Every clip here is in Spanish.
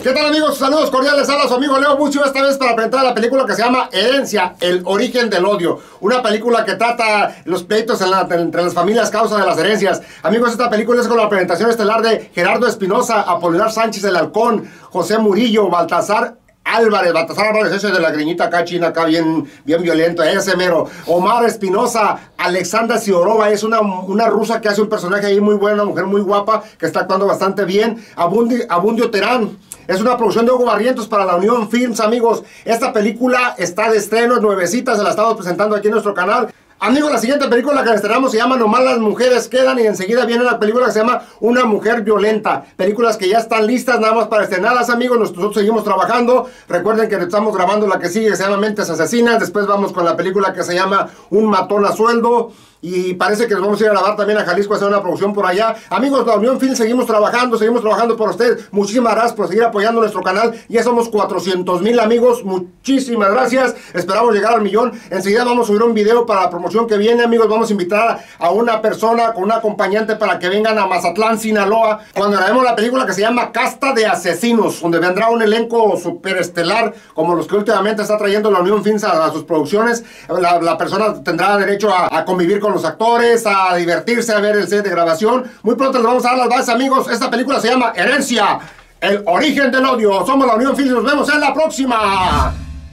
¿Qué tal, amigos? Saludos cordiales, habla su amigo Leo Bucio, esta vez para presentar la película que se llama Herencia, el origen del odio. Una película que trata los pleitos entre las familias causa de las herencias. Amigos, esta película es con la presentación estelar de Gerardo Espinosa, Apolinar Sánchez el Halcón, José Murillo, Baltasar Álvarez, ese de la griñita acá china, acá bien violento, ese mero. Omar Espinosa, Alexandra Sidorova, es una rusa que hace un personaje ahí muy bueno, una mujer muy guapa, que está actuando bastante bien. Abundio Terán, es una producción de Hugo Barrientos para la Unión Films, amigos. Esta película está de estreno, es nuevecita, se la estamos presentando aquí en nuestro canal. Amigos, la siguiente película que estrenamos se llama Nomás las mujeres quedan, y enseguida viene una película que se llama Una mujer violenta. Películas que ya están listas nada más para estrenarlas, amigos. Nosotros seguimos trabajando. Recuerden que estamos grabando la que sigue, que se llama Mentes Asesinas. Después vamos con la película que se llama Un matón a sueldo. Y parece que nos vamos a ir a grabar también a Jalisco a hacer una producción por allá. Amigos, la Unión Film seguimos trabajando por ustedes. Muchísimas gracias por seguir apoyando nuestro canal. Ya somos 400,000 amigos. Muchísimas gracias. Esperamos llegar al 1,000,000. Enseguida vamos a subir un video para la promoción que viene, amigos. Vamos a invitar a una persona con un acompañante para que vengan a Mazatlán, Sinaloa, cuando grabemos la película que se llama Casta de Asesinos, donde vendrá un elenco superestelar como los que últimamente está trayendo la Unión Film a sus producciones. La persona tendrá derecho a convivir con los actores, a divertirse, a ver el set de grabación. Muy pronto les vamos a dar las bases, amigos. Esta película se llama Herencia, el origen del odio. Somos la Unión Film y nos vemos en la próxima.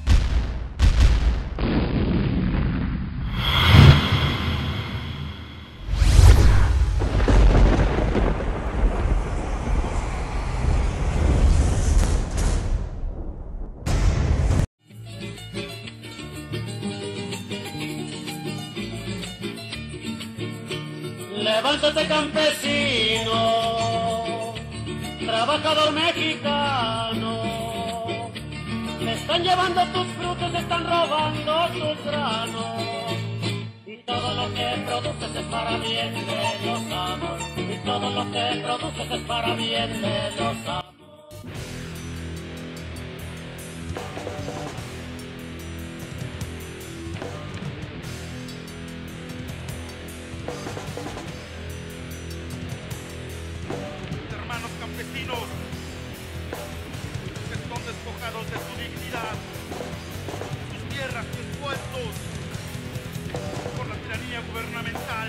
Levántate, campesino, trabajador mexicano. Te están llevando tus frutos, te están robando tus granos. Y todo lo que produces es para bien de los amos. Y todo lo que produces es para bien de los amos. Campesinos que son despojados de su dignidad, sus tierras, sus puestos, por la tiranía gubernamental,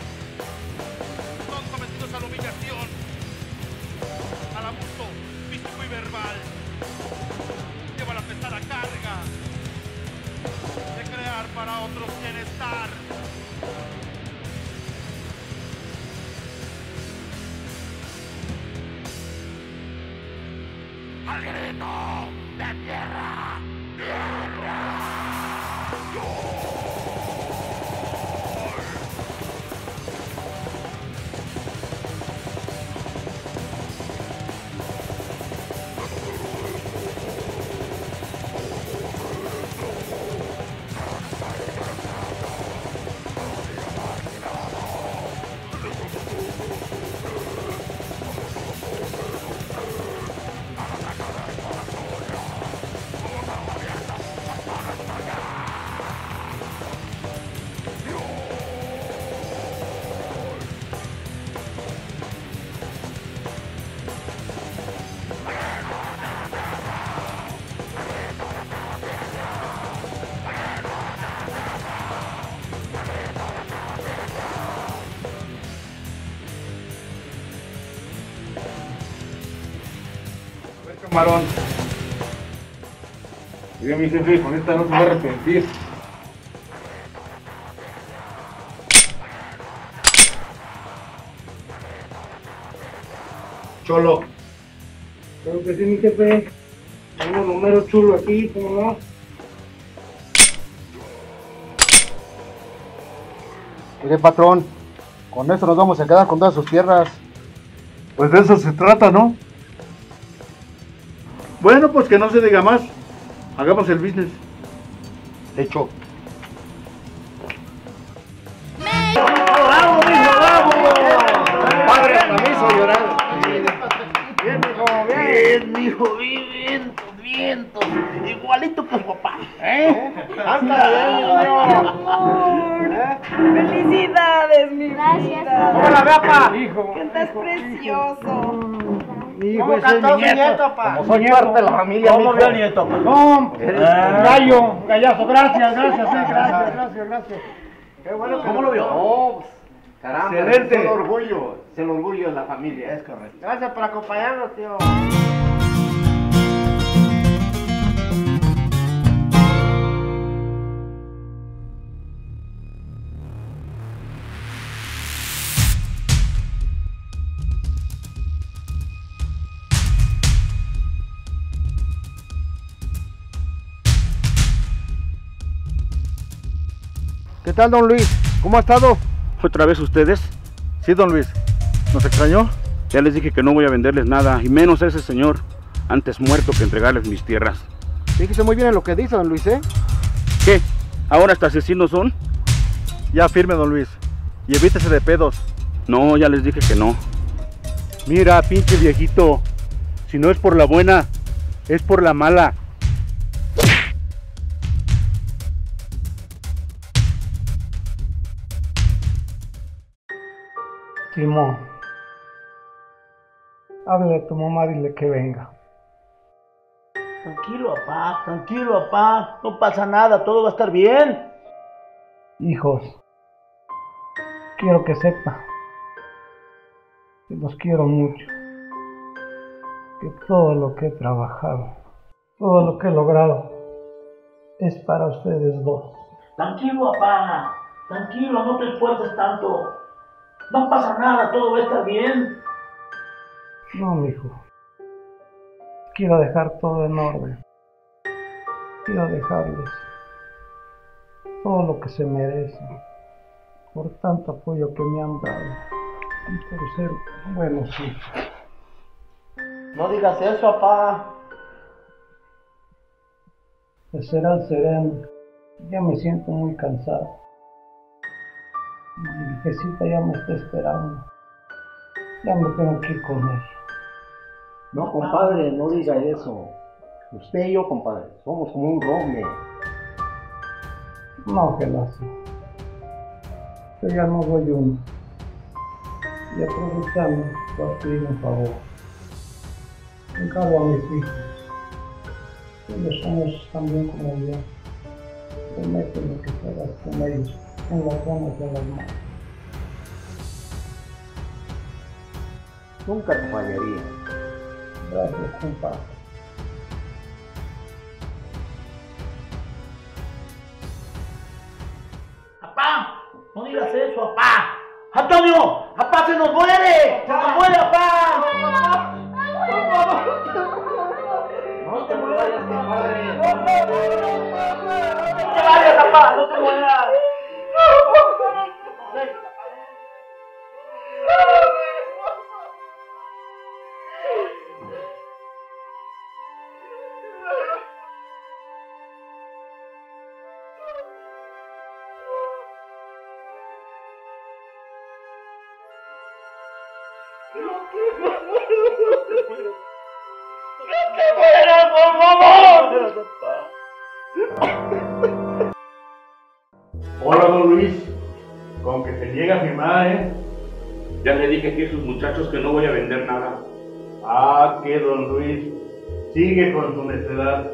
son sometidos a la humillación, al abuso físico y verbal. Lleva la pesada carga de crear para otros bienestar. ¡Al grito de tierra! ¡Tierra! Camarón. Diga mi jefe, con esta no se va a arrepentir. Cholo. Creo que sí, mi jefe. Tengo un número chulo aquí, ¿cómo no? Mire, patrón, con esto nos vamos a quedar con todas sus tierras. Pues de eso se trata, ¿no? Bueno, pues que no se diga más. Hagamos el business. Hecho. ¡Bravo, mijo, bravo! Padre, a mí soy llorar. Bien, mijo, bien, mijo, bien, vientos. Igualito que su papá, ¿eh? ¡Felicidades, mi Gracias, vida! papá. ¡Hola, gapa! Hijo. ¡Que estás precioso! Mi hijo, ¿Cómo ese es cantó mi su nieto. nieto, pa? Como soy parte de la familia, ¿Cómo mijo. vio el nieto? Pues? No, Gallo, gallazo, gracias, gracias. qué bueno que ¿Cómo lo vio? No, pues, caramba, Excelente. es el orgullo de la familia. Es correcto. Gracias por acompañarnos, tío. ¿Qué tal, don Luis? ¿Cómo ha estado? ¿Otra vez ustedes? Sí, don Luis. ¿Nos extrañó? Ya les dije que no voy a venderles nada, y menos a ese señor, antes muerto que entregarles mis tierras. Fíjese muy bien en lo que dice, don Luis, ¿eh? ¿Qué? ¿Ahora hasta asesinos son? Ya firme, don Luis. Y evítese de pedos. No, ya les dije que no. Mira, pinche viejito. Si no es por la buena, es por la mala. Simón, háblale a tu mamá, dile que venga. Tranquilo, papá, no pasa nada, todo va a estar bien. Hijos, quiero que sepa que los quiero mucho, que todo lo que he trabajado, todo lo que he logrado, es para ustedes dos. Tranquilo, papá, tranquilo, no te esfuerces tanto. No pasa nada, todo va a estar bien. No, mijo, quiero dejar todo en orden, quiero dejarles todo lo que se merecen, por tanto apoyo que me han dado, y por ser buenos hijos. No digas eso, papá. De serán sereno, ya me siento muy cansado. Mi viejecita ya me está esperando, ya me tengo que ir con ella. No, compadre, no diga eso. Usted y yo, compadre, somos como un roble. No, que no sé. Yo ya no doy uno. Y aprovechando, voy a pedir un favor. Encargo a mis hijos. Ellos somos también como yo. Prométeme que serás con ellos, en las buenas y en las malas. Nunca te fallaría. Gracias, compadre. ¡Papá! No digas eso, papá. ¡Antonio! ¡Papá, se nos muere! ¡Se nos muere, papá! No te mueras, compadre. No te vayas, papá, no te mueras. ¡No te mueras, por favor! Hola, don Luis. Con que se niega a firmar, ¿eh? Ya le dije aquí a sus muchachos que no voy a vender nada. Ah, que don Luis. Sigue con su necedad.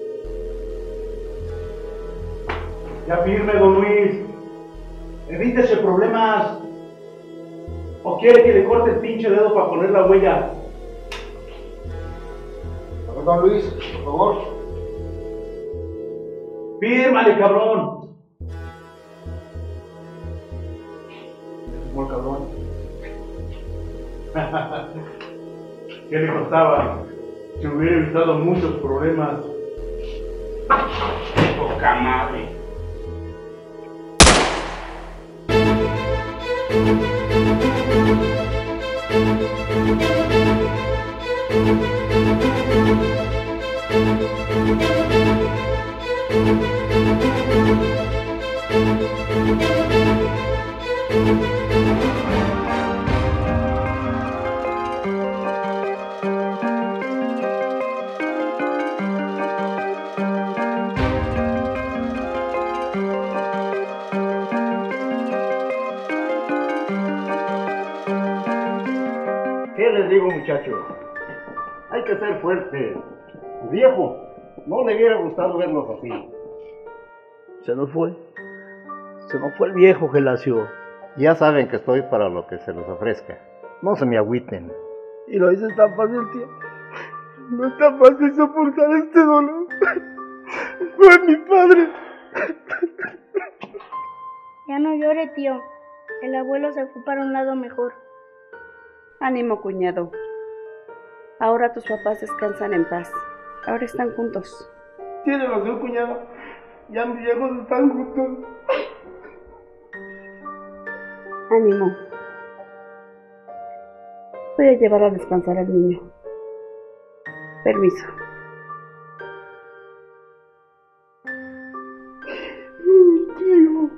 Ya firme, don Luis. Evítese problemas. ¿O quiere que le corte el pinche dedo para poner la huella? A ver, don Luis, por favor. Fírmale, cabrón. Como el cabrón. ¿Qué le costaba? Se hubiera evitado muchos problemas. Poca madre. ¿Qué les digo, muchachos? que ser fuerte. Viejo, no le hubiera gustado vernos así. Se nos fue el viejo Gelacio. Ya saben que estoy para lo que se les ofrezca. No se me agüiten. Y lo dices tan fácil, tío. No es tan fácil soportar este dolor. Fue mi padre. Ya no llore, tío. El abuelo se fue para un lado mejor. Ánimo, cuñado. Ahora tus papás descansan en paz. Ahora están juntos. Tiene razón, cuñado. Ya mis viejos están juntos. Ánimo. Voy a llevar a descansar al niño. Permiso. Tío.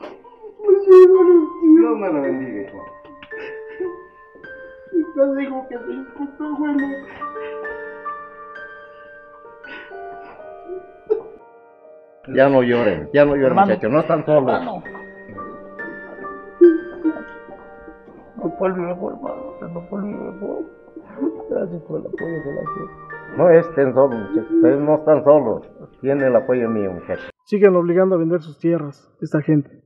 Dios me lo bendiga, hijo. Estás dijo que soy justo, abuelo. Ya no lloren, muchachos, no están solos. Hermano. No fue el viejo, hermano. No fue el viejo. Gracias por el apoyo de la gente. No estén solos, muchachos. Ustedes no están solos. Tienen el apoyo mío, muchachos. Siguen obligando a vender sus tierras, esta gente.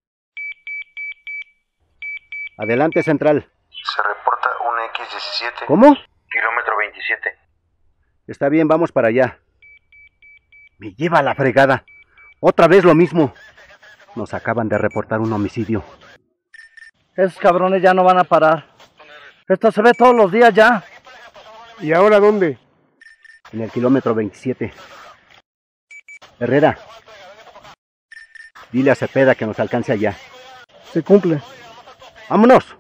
Adelante, Central. Se reporta un X-17. ¿Cómo? Kilómetro 27. Está bien, vamos para allá. Me lleva a la fregada. Otra vez lo mismo. Nos acaban de reportar un homicidio. Esos cabrones ya no van a parar. Esto se ve todos los días ya. ¿Y ahora dónde? En el kilómetro 27. Herrera, dile a Cepeda que nos alcance allá. Se cumple. ¡Vámonos!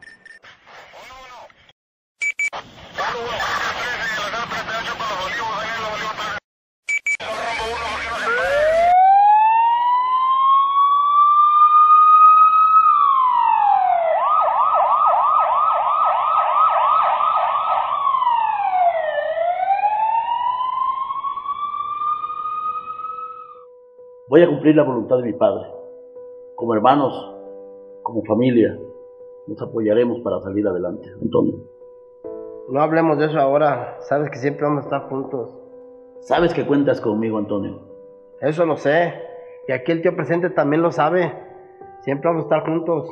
Voy a cumplir la voluntad de mi padre. Como hermanos, como familia, nos apoyaremos para salir adelante. Antonio. No hablemos de eso ahora. Sabes que siempre vamos a estar juntos. Sabes que cuentas conmigo, Antonio. Eso lo sé. Y aquí el tío presente también lo sabe. Siempre vamos a estar juntos.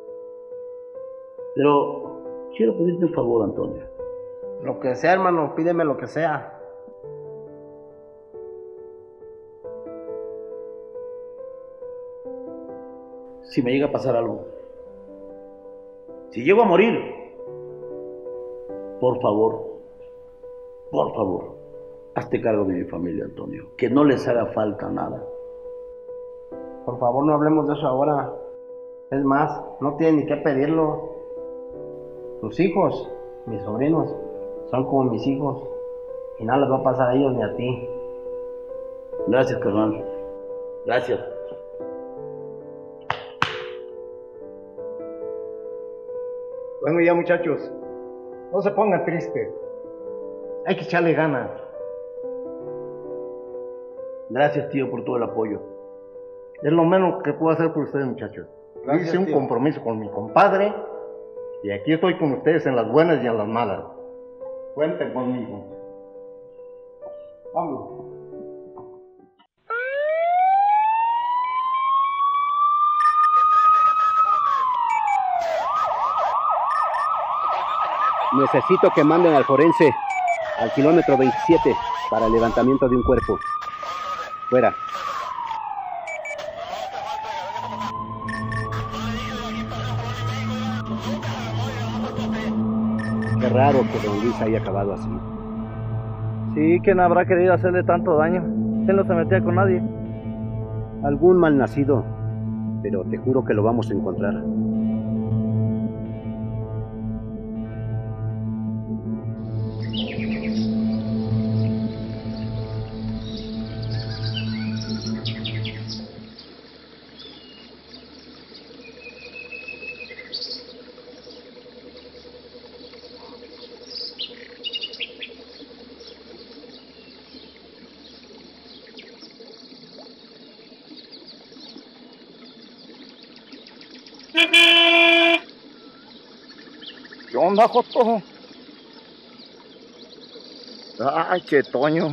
Pero quiero pedirte un favor, Antonio. Lo que sea, hermano, pídeme lo que sea. Si me llega a pasar algo, si llego a morir, por favor, hazte cargo de mi familia, Antonio. Que no les haga falta nada. Por favor, no hablemos de eso ahora. Es más, no tienen ni que pedirlo. Tus hijos, mis sobrinos, son como mis hijos. Y nada les va a pasar a ellos ni a ti. Gracias, carnal. Gracias. Bueno, ya muchachos, no se pongan tristes. Hay que echarle ganas. Gracias, tío, por todo el apoyo. Es lo menos que puedo hacer por ustedes, muchachos. Gracias, Hice un tío. compromiso con mi compadre y aquí estoy con ustedes en las buenas y en las malas. Cuenten conmigo. Vámonos. Necesito que manden al forense al kilómetro 27 para el levantamiento de un cuerpo. Fuera. Qué raro que don Luis haya acabado así. Sí, ¿quién habrá querido hacerle tanto daño? Él no se metía con nadie. Algún malnacido, pero te juro que lo vamos a encontrar. ¿Qué onda, Joto? Ay, che, Toño.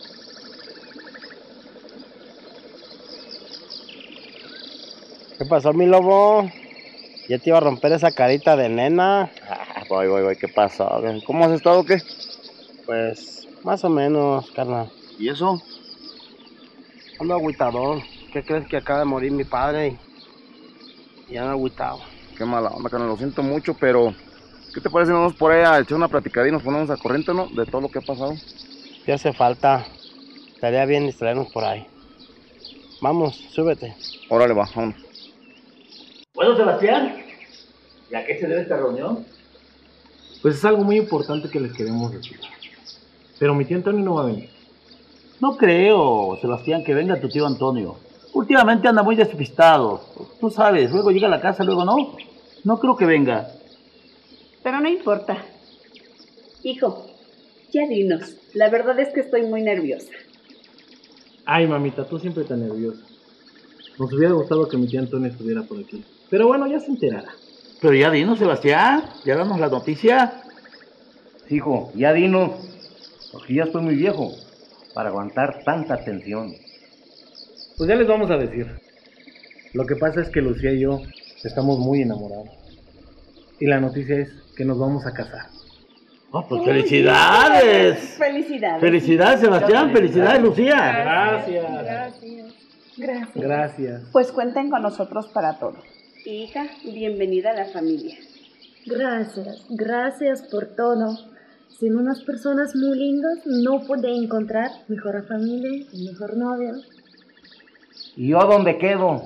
¿Qué pasó, mi lobo? Ya te iba a romper esa carita de nena. Voy, ¿qué pasó? ¿Cómo has estado o qué? Pues, más o menos, carnal. ¿Y eso? Ando agüitador. ¿Qué crees que acaba de morir mi padre? Y ando agüitado. Qué mala onda, carnal, lo siento mucho, pero... ¿Qué te parece si nos vamos por ahí a echar una platicadita y nos ponemos a corriente, ¿no? De todo lo que ha pasado. Ya hace falta. Estaría bien distraernos por ahí. Vamos, súbete. Órale, va, vámonos. Bueno, Sebastián, ¿y a qué se debe esta reunión? Pues es algo muy importante que les queremos decir. Pero mi tío Antonio no va a venir. No creo, Sebastián, que venga tu tío Antonio. Últimamente anda muy despistado. Tú sabes, luego llega a la casa, luego no. No creo que venga. Pero no importa. Hijo, ya dinos. La verdad es que estoy muy nerviosa. Ay, mamita, tú siempre tan nerviosa. Nos hubiera gustado que mi tío Antonio estuviera por aquí. Pero bueno, ya se enterará. Pero ya dinos, Sebastián, ya danos la noticia. Hijo, ya dinos, porque ya estoy muy viejo para aguantar tanta tensión. Pues ya les vamos a decir. Lo que pasa es que Lucía y yo estamos muy enamorados. Y la noticia es que nos vamos a casar. Oh, pues felicidades. Felicidades. Felicidades, Sebastián. Felicidades, Lucía. Gracias. Gracias. Pues cuenten con nosotros para todo. Hija, bienvenida a la familia. Gracias por todo. Sin unas personas muy lindas no pude encontrar mejor familia y mejor novio. ¿Y yo dónde quedo?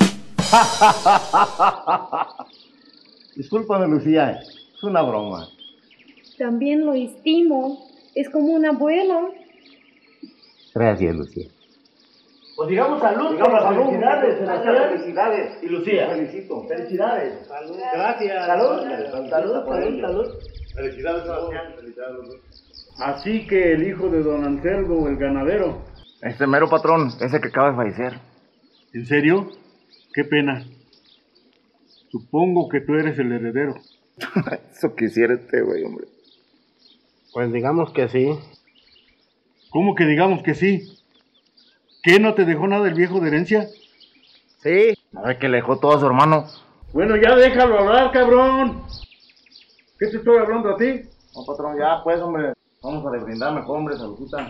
Discúlpame, Lucía, es una broma. También lo estimo. Es como un abuelo. Gracias, Lucía. Pues digamos salud. Digamos salud. Felicidades, Sebastián. Felicidades. Y Lucía. Felicito. Felicidades. Salud. Gracias. Salud. Felicidades, Sebastián. Felicidades. Así que el hijo de don Anselmo, el ganadero. Este mero patrón, ese que acaba de fallecer. ¿En serio? Qué pena. Supongo que tú eres el heredero. Eso quisiera este güey, hombre. Pues digamos que sí. ¿Cómo que digamos que sí? ¿Qué, no te dejó nada el viejo de herencia? Sí. A ver, que le dejó todo a su hermano. Bueno, ya déjalo hablar, cabrón. ¿Qué te estoy hablando a ti? No, patrón, ya pues, hombre. Vamos a brindar mejor, hombre, saludita.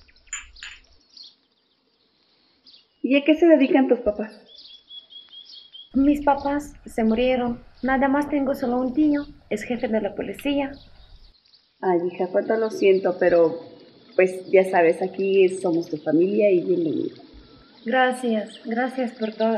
¿Y a qué se dedican tus papás? Mis papás se murieron. Nada más tengo solo un tío. Es jefe de la policía. Ay, hija, cuánto lo siento, pero pues ya sabes, aquí somos tu familia y bienvenida. Gracias por todo.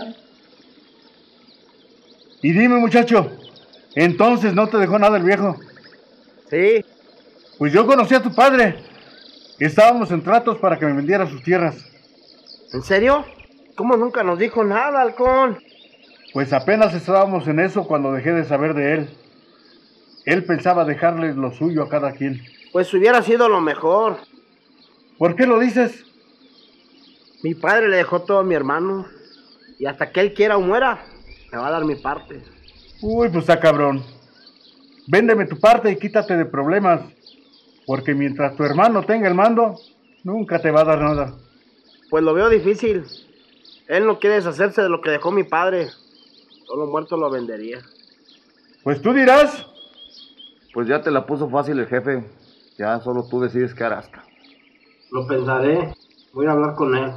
Y dime, muchacho, ¿entonces no te dejó nada el viejo? Sí. Pues yo conocí a tu padre. Estábamos en tratos para que me vendiera sus tierras. ¿En serio? ¿Cómo nunca nos dijo nada, halcón? Pues apenas estábamos en eso cuando dejé de saber de él. Él pensaba dejarles lo suyo a cada quien. Pues hubiera sido lo mejor. ¿Por qué lo dices? Mi padre le dejó todo a mi hermano. Y hasta que él quiera o muera, me va a dar mi parte. Uy, pues está cabrón. Véndeme tu parte y quítate de problemas. Porque mientras tu hermano tenga el mando, nunca te va a dar nada. Pues lo veo difícil. Él no quiere deshacerse de lo que dejó mi padre. Solo muerto lo vendería. Pues tú dirás. Pues ya te la puso fácil el jefe. Ya solo tú decides qué harás. Lo pensaré. Voy a hablar con él.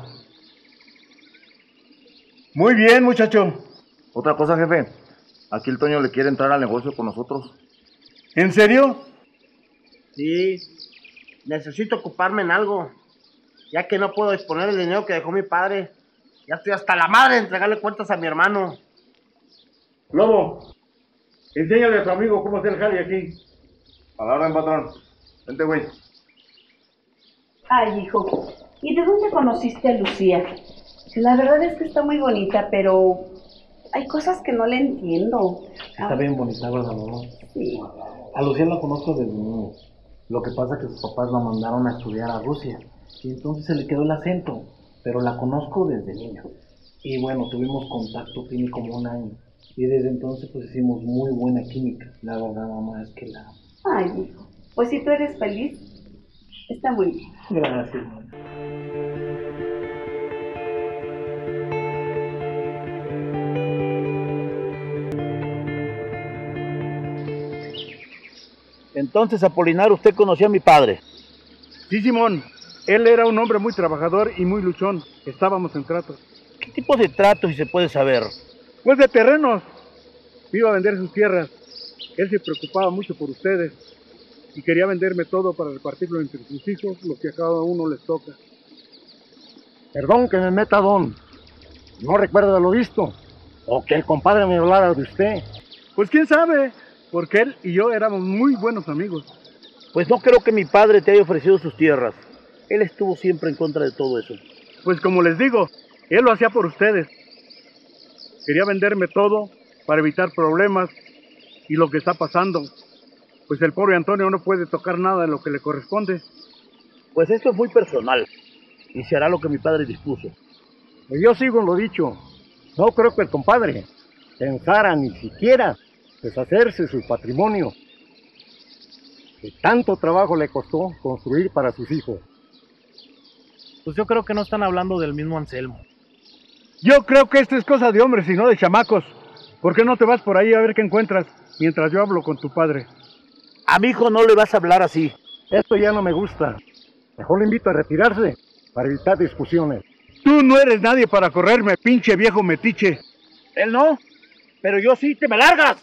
Muy bien, muchacho. Otra cosa, jefe. Aquí el Toño le quiere entrar al negocio con nosotros. ¿En serio? Sí. Necesito ocuparme en algo. Ya que no puedo disponer del dinero que dejó mi padre. Ya estoy hasta la madre de entregarle cuentas a mi hermano. Lobo, enséñale a tu amigo cómo hacer el jale aquí. A la orden, patrón. Vente, güey. Ay, hijo, ¿y de dónde conociste a Lucía? La verdad es que está muy bonita, pero hay cosas que no le entiendo. Está bien bonita, ¿verdad, mamá? Sí. A Lucía la conozco desde niño. Lo que pasa es que sus papás la mandaron a estudiar a Rusia. Y entonces se le quedó el acento. Pero la conozco desde niño. Y bueno, tuvimos contacto, tiene como un año. Y desde entonces pues hicimos muy buena química. La verdad, mamá, es que la... Ay, hijo, pues si tú eres feliz. Está muy bien. Gracias. Entonces, Apolinar, usted conocía a mi padre. Sí, Simón. Él era un hombre muy trabajador y muy luchón. Estábamos en trato. ¿Qué tipo de trato, si se puede saber? Pues de terrenos. Iba a vender sus tierras. Él se preocupaba mucho por ustedes y quería venderme todo para repartirlo entre sus hijos, lo que a cada uno les toca. Perdón que me meta, don. No recuerdo de lo visto. O que el compadre me hablara de usted. Pues quién sabe, porque él y yo éramos muy buenos amigos. Pues no creo que mi padre te haya ofrecido sus tierras. Él estuvo siempre en contra de todo eso. Pues como les digo, él lo hacía por ustedes. Quería venderme todo para evitar problemas y lo que está pasando. Pues el pobre Antonio no puede tocar nada de lo que le corresponde. Pues esto es muy personal y se hará lo que mi padre dispuso. Pues yo sigo en lo dicho. No creo que el compadre pensara ni siquiera deshacerse de su patrimonio, que tanto trabajo le costó construir para sus hijos. Pues yo creo que no están hablando del mismo Anselmo. Yo creo que esto es cosa de hombres y no de chamacos. ¿Por qué no te vas por ahí a ver qué encuentras mientras yo hablo con tu padre? A mi hijo no le vas a hablar así. Esto ya no me gusta. Mejor le invito a retirarse para evitar discusiones. Tú no eres nadie para correrme, pinche viejo metiche. Él no, pero yo sí, te me largas.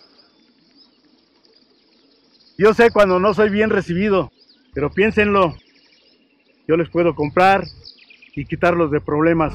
Yo sé cuando no soy bien recibido, pero piénsenlo. Yo les puedo comprar y quitarlos de problemas.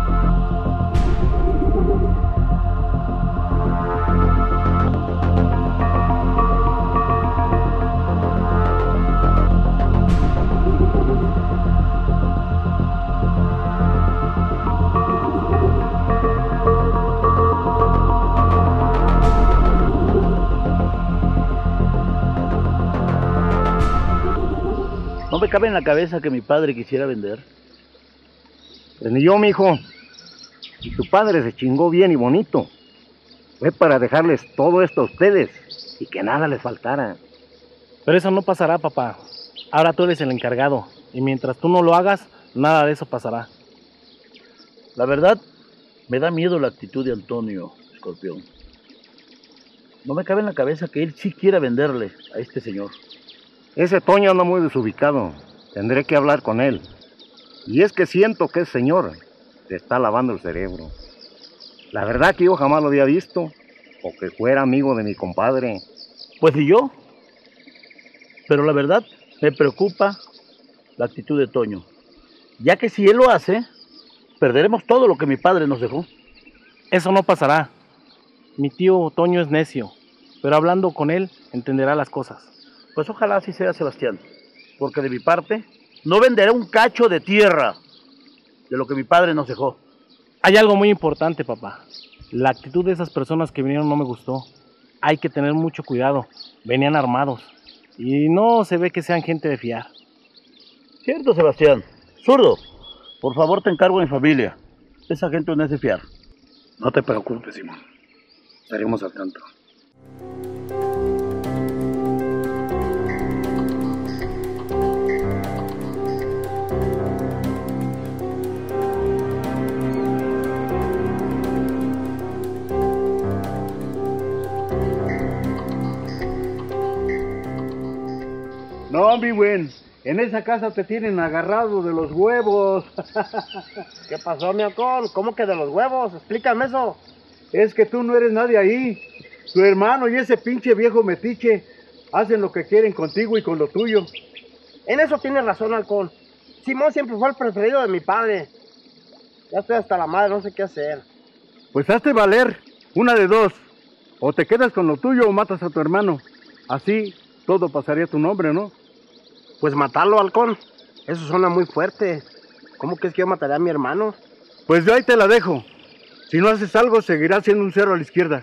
No me cabe en la cabeza que mi padre quisiera vender. Pues ni yo, mijo. Y tu padre se chingó bien y bonito. Fue para dejarles todo esto a ustedes y que nada les faltara. Pero eso no pasará, papá. Ahora tú eres el encargado. Y mientras tú no lo hagas, nada de eso pasará. La verdad, me da miedo la actitud de Antonio, Escorpión. No me cabe en la cabeza que él sí quiera venderle a este señor. Ese Toño anda muy desubicado. Tendré que hablar con él. Y es que siento que ese señor te está lavando el cerebro. La verdad que yo jamás lo había visto, o que fuera amigo de mi compadre. Pues y yo. Pero la verdad, me preocupa la actitud de Toño. Ya que si él lo hace, perderemos todo lo que mi padre nos dejó. Eso no pasará. Mi tío Toño es necio, pero hablando con él, entenderá las cosas. Pues ojalá así sea, Sebastián, porque de mi parte no venderé un cacho de tierra de lo que mi padre nos dejó. Hay algo muy importante, papá. La actitud de esas personas que vinieron no me gustó. Hay que tener mucho cuidado. Venían armados y no se ve que sean gente de fiar. Cierto, Sebastián. Zurdo, por favor te encargo a mi familia. Esa gente no es de fiar. No te preocupes, Simón. Estaremos al tanto. No, mi buen, en esa casa te tienen agarrado de los huevos. ¿Qué pasó, mi halcón? ¿Cómo que de los huevos? Explícame eso. Es que tú no eres nadie ahí. Tu hermano y ese pinche viejo metiche hacen lo que quieren contigo y con lo tuyo. En eso tienes razón, halcón. Simón siempre fue el preferido de mi padre. Ya estoy hasta la madre, no sé qué hacer. Pues hazte valer, una de dos. O te quedas con lo tuyo o matas a tu hermano. Así todo pasaría a tu nombre, ¿no? Pues matarlo, halcón. Eso suena muy fuerte. ¿Cómo que es que yo mataré a mi hermano? Pues yo ahí te la dejo. Si no haces algo, seguirás siendo un cero a la izquierda.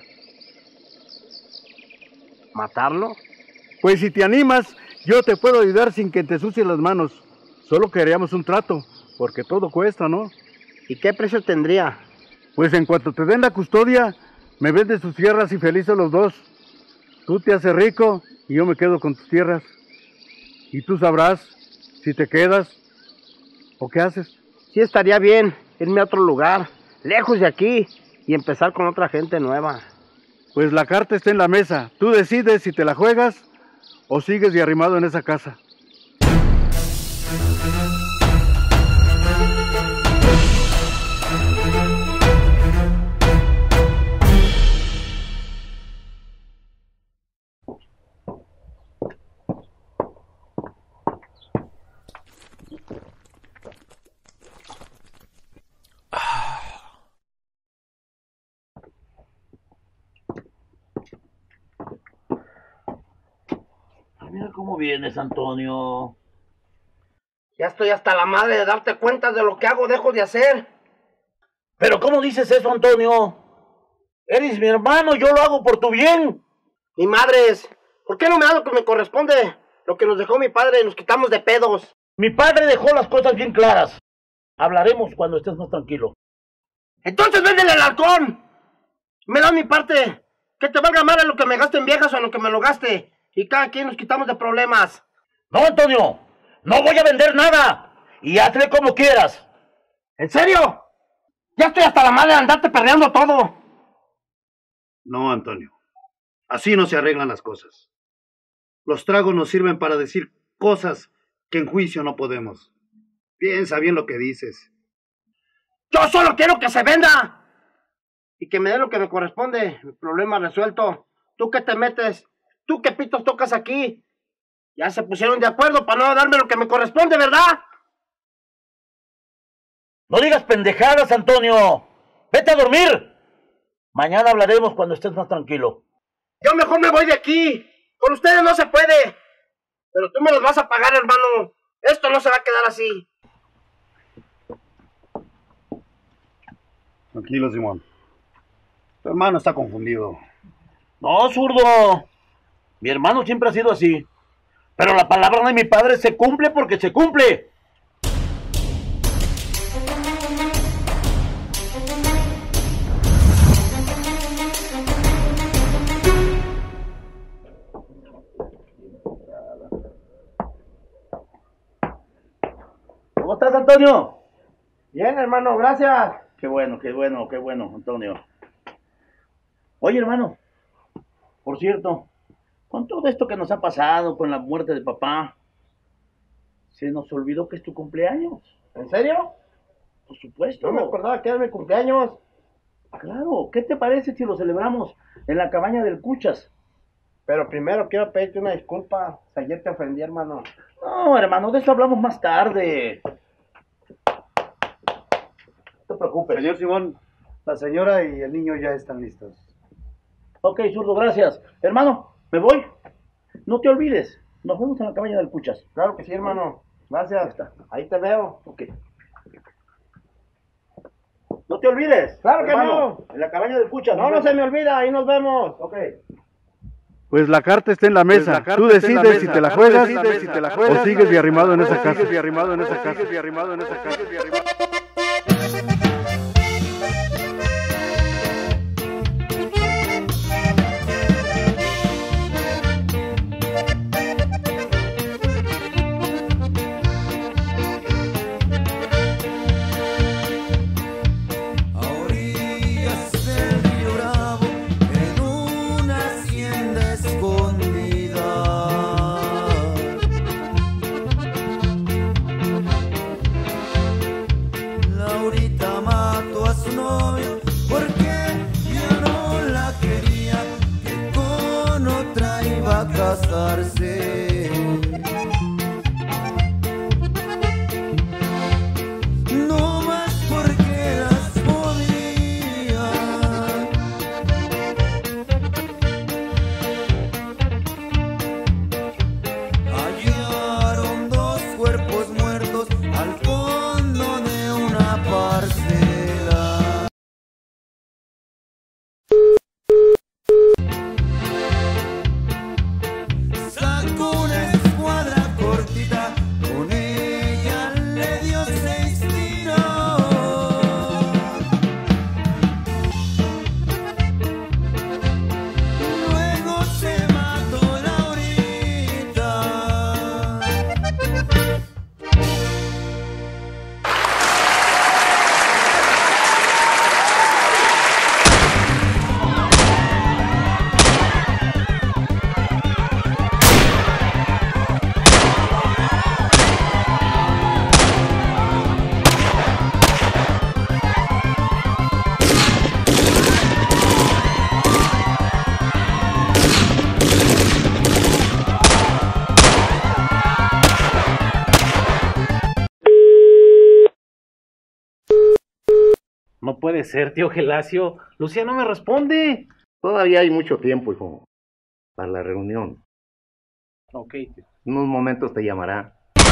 ¿Matarlo? Pues si te animas, yo te puedo ayudar sin que te ensucies las manos. Solo queríamos un trato, porque todo cuesta, ¿no? ¿Y qué precio tendría? Pues en cuanto te den la custodia, me vendes tus tierras y felices los dos. Tú te haces rico y yo me quedo con tus tierras. Y tú sabrás si te quedas o qué haces. Sí estaría bien irme a otro lugar, lejos de aquí, y empezar con otra gente nueva. Pues la carta está en la mesa. Tú decides si te la juegas o sigues de arrimado en esa casa. Mira cómo vienes, Antonio. Ya estoy hasta la madre de darte cuenta de lo que hago, dejo de hacer. ¿Pero cómo dices eso, Antonio? Eres mi hermano, yo lo hago por tu bien. Mi madres, ¿por qué no me da lo que me corresponde? Lo que nos dejó mi padre, nos quitamos de pedos. Mi padre dejó las cosas bien claras. Hablaremos cuando estés más tranquilo. Entonces véndele el halcón. Me da mi parte. Que te valga madre lo que me gaste en viejas o lo que me lo gaste. Y cada quien nos quitamos de problemas. No, Antonio, no voy a vender nada. Y hazle como quieras. ¿En serio? Ya estoy hasta la madre de andarte perreando todo. No, Antonio. Así no se arreglan las cosas. Los tragos nos sirven para decir cosas que en juicio no podemos. Piensa bien lo que dices. Yo solo quiero que se venda. Y que me dé lo que me corresponde. Mi problema resuelto. ¿Tú qué te metes? ¿Tú qué pitos tocas aquí? Ya se pusieron de acuerdo para no darme lo que me corresponde, ¿verdad? No digas pendejadas, Antonio. Vete a dormir. Mañana hablaremos cuando estés más tranquilo. Yo mejor me voy de aquí. Con ustedes no se puede. Pero tú me los vas a pagar, hermano. Esto no se va a quedar así. Tranquilo, Simón. Tu hermano está confundido. No, zurdo. Mi hermano siempre ha sido así. Pero la palabra de mi padre se cumple porque se cumple. ¿Cómo estás, Antonio? Bien, hermano, gracias. Qué bueno, Antonio. Oye, hermano, por cierto, con todo esto que nos ha pasado, con la muerte de papá, se nos olvidó que es tu cumpleaños. ¿En serio? Por supuesto. No me acordaba que era mi cumpleaños. Claro, ¿qué te parece si lo celebramos en la cabaña del Cuchas? Pero primero quiero pedirte una disculpa. Si ayer te ofendí, hermano. No, hermano, de eso hablamos más tarde. No te preocupes. Señor Simón, la señora y el niño ya están listos. Ok, zurdo, gracias. Hermano, me voy. No te olvides. Nos vemos en la cabaña del Cuchas. Claro que sí, hermano. Gracias. Ahí te veo. Ok. No te olvides. Claro que hermano, no. En la cabaña del Cuchas. No se me olvida. Ahí nos vemos. Ok. Pues la carta está en la mesa. Tú decides si te la juegas o sigues de arrimado en esa casa. No más porque las podía. Hallaron dos cuerpos muertos al fondo de una parcela. Sacó una escuadra cortita, con ella le dio 6 tiros. Luego se mató Laurita. No puede ser, tío Gelasio. Lucía no me responde. Todavía hay mucho tiempo, hijo, para la reunión. Ok, tío. En unos momentos te llamará.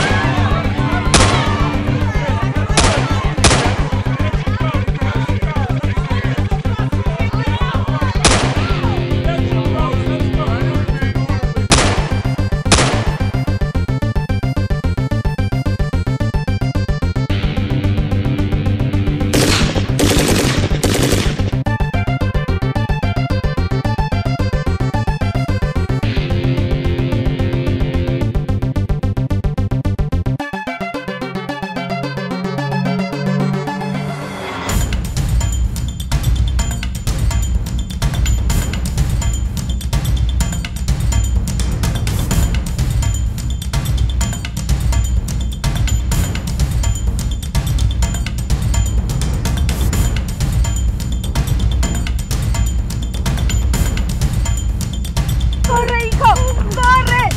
¡Corre, hijo! ¡Corre!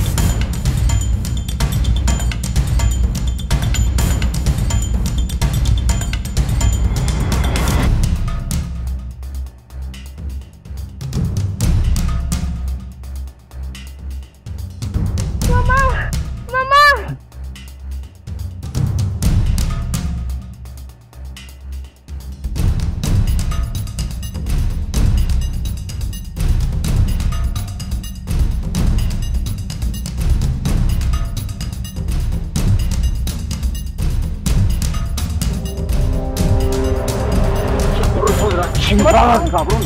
¡Mamá! ¡Mamá! ¡Hijo de la chingada, cabrón!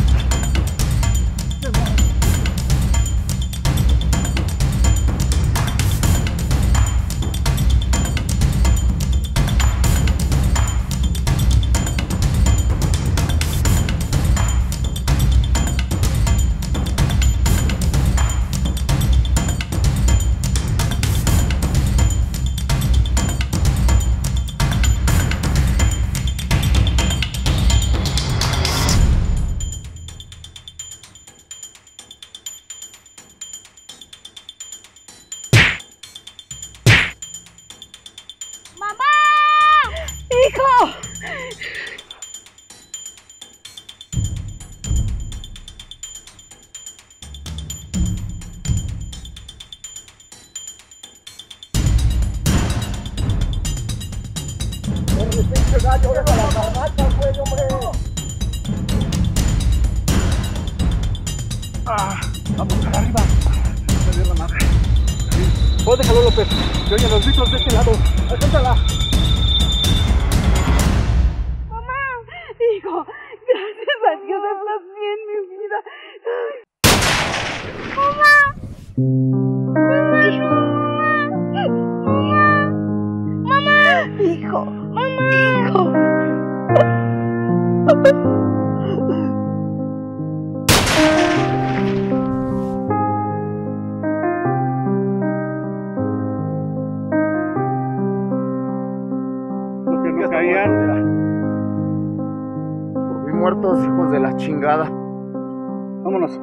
¡Hijo! ¡Pinche gallo, deja la garganta, güey, hombre! Vamos para arriba. Me dio la madre. Vos déjalo, López. Se oyen los gritos de este lado. Alcántala. Hijo, gracias a Dios estás bien, mi vida. Ay. ¡Mamá! ¡Mamá! ¡Mamá! ¡Hijo! ¡Mamá! ¡Hijo! Los que no caían. Por fin muertos, hijos de la chingada. Vámonos.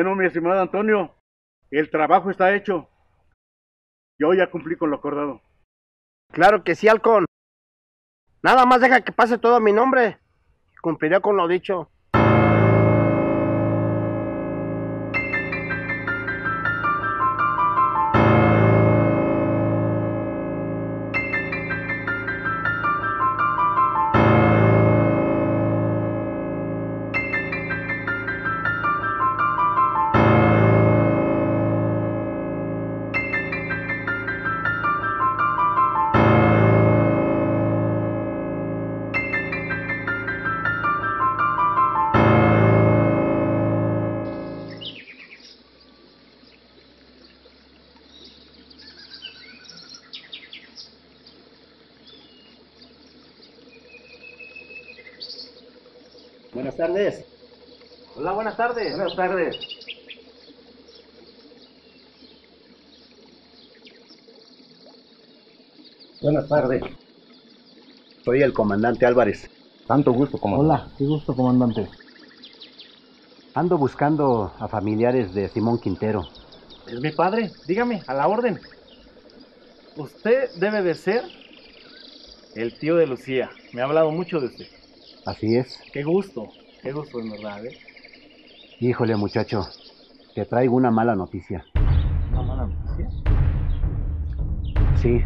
Bueno, mi estimado Antonio, el trabajo está hecho. Yo ya cumplí con lo acordado. Claro que sí, halcón. Nada más deja que pase todo a mi nombre. Cumpliré con lo dicho. Buenas tardes. Hola, buenas tardes. Buenas tardes. Buenas tardes. Soy el comandante Álvarez. Tanto gusto, comandante. Hola, qué gusto, comandante. Ando buscando a familiares de Simón Quintero. Es mi padre, dígame, a la orden. Usted debe de ser el tío de Lucía. Me ha hablado mucho de usted. Así es. Qué gusto en verdad, ¿eh? Híjole, muchacho, te traigo una mala noticia. ¿Una mala noticia? Sí.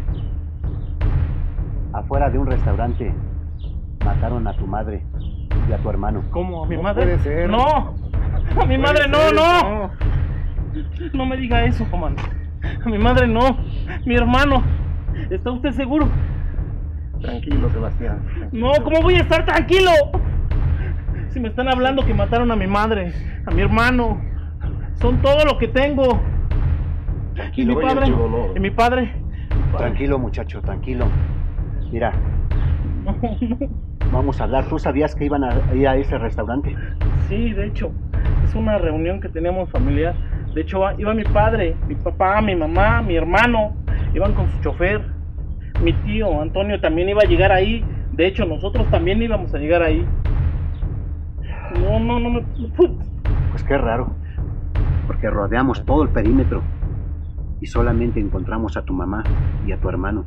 Afuera de un restaurante mataron a tu madre y a tu hermano. ¿Cómo? ¿A mi No madre? puede ser. ¡No! ¡A mi madre no, no! No me diga eso, comandante. A mi madre no. Mi hermano. ¿Está usted seguro? Tranquilo, Sebastián. No, ¿cómo voy a estar tranquilo? Si me están hablando que mataron a mi madre, a mi hermano. Son todo lo que tengo. Tranquilo, ¿Y mi padre? ¿Y mi padre? Tranquilo, muchacho, tranquilo. Mira, vamos a hablar. ¿Tú sabías que iban a ir a ese restaurante? Sí, de hecho, es una reunión que teníamos familiar. De hecho, iba mi padre, mi papá, mi mamá, mi hermano. Iban con su chofer. Mi tío Antonio también iba a llegar ahí. De hecho, nosotros también íbamos a llegar ahí. No. Pues qué raro. Porque rodeamos todo el perímetro y solamente encontramos a tu mamá y a tu hermano.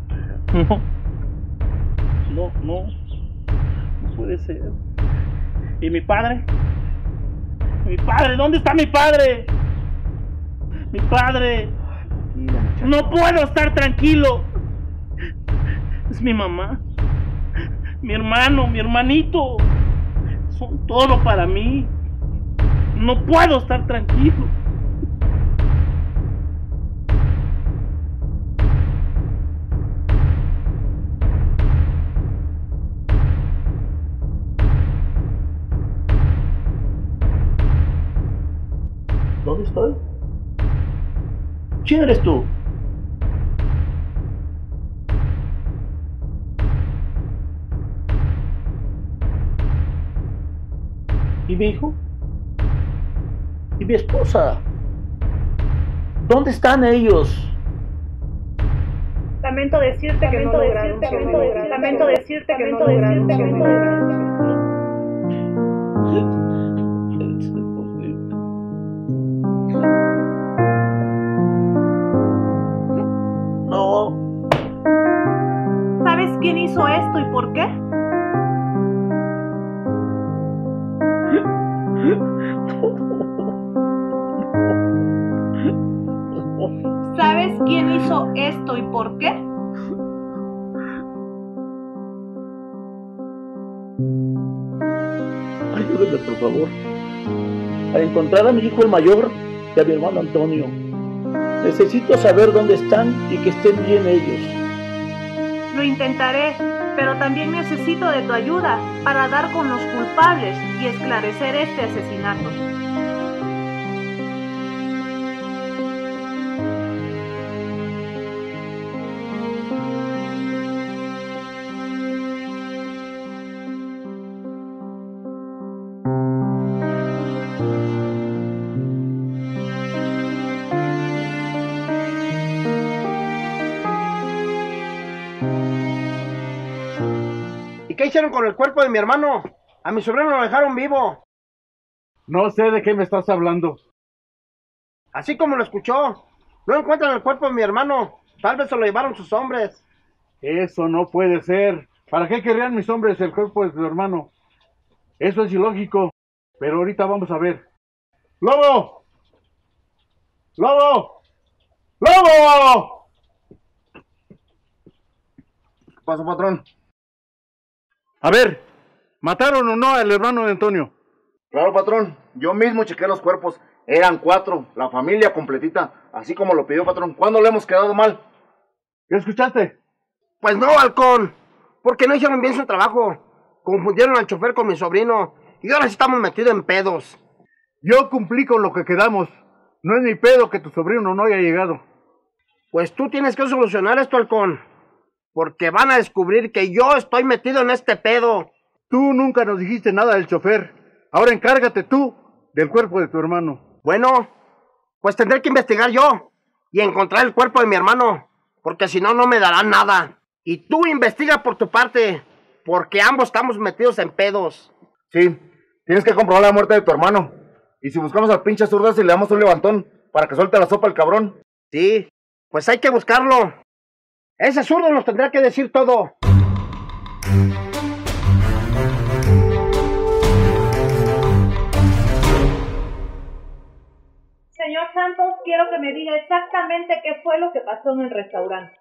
No puede ser. ¿Y mi padre? ¿Mi padre? ¿Dónde está mi padre? ¡Mi padre! ¡No puedo estar tranquilo! Es mi mamá, mi hermano, mi hermanito. Son todo para mí. No puedo estar tranquilo. ¿Dónde estoy? ¿Quién eres tú? ¿Y mi hijo? ¿Y mi esposa? ¿Dónde están ellos? Lamento decirte que no lograron. Lamento decirte que no lograron. No. ¿Sabes quién hizo esto y por qué? ¿Sabes quién hizo esto y por qué? Ayúdenme, por favor, a encontrar a mi hijo el mayor y a mi hermano Antonio. Necesito saber dónde están y que estén bien ellos. Lo intentaré, pero también necesito de tu ayuda para dar con los culpables y esclarecer este asesinato. ¿Qué hicieron con el cuerpo de mi hermano? A mi sobrino lo dejaron vivo. No sé de qué me estás hablando. Así como lo escuchó. No encuentran el cuerpo de mi hermano. Tal vez se lo llevaron sus hombres. Eso no puede ser. ¿Para qué querrían mis hombres el cuerpo de tu hermano? Eso es ilógico. Pero ahorita vamos a ver. ¡Lobo! ¡Lobo! ¡Lobo! ¿Qué pasó, patrón? A ver, ¿mataron o no al hermano de Antonio? Claro, patrón. Yo mismo chequé los cuerpos. Eran 4, la familia completita, así como lo pidió, patrón. ¿Cuándo le hemos quedado mal? ¿Qué escuchaste? Pues no, halcón. Porque no hicieron bien su trabajo. Confundieron al chofer con mi sobrino. Y ahora sí estamos metidos en pedos. Yo cumplí con lo que quedamos. No es mi pedo que tu sobrino no haya llegado. Pues tú tienes que solucionar esto, halcón. Porque van a descubrir que yo estoy metido en este pedo. Tú nunca nos dijiste nada del chofer. Ahora encárgate tú del cuerpo de tu hermano. Bueno, pues tendré que investigar yo y encontrar el cuerpo de mi hermano, porque si no, no me darán nada. Y tú investiga por tu parte, porque ambos estamos metidos en pedos. Sí, tienes que comprobar la muerte de tu hermano. Y si buscamos al pinche zurdo y le damos un levantón para que suelte la sopa al cabrón. Sí, pues hay que buscarlo. Ese zurdo nos tendrá que decir todo. Señor Santos, quiero que me diga exactamente qué fue lo que pasó en el restaurante.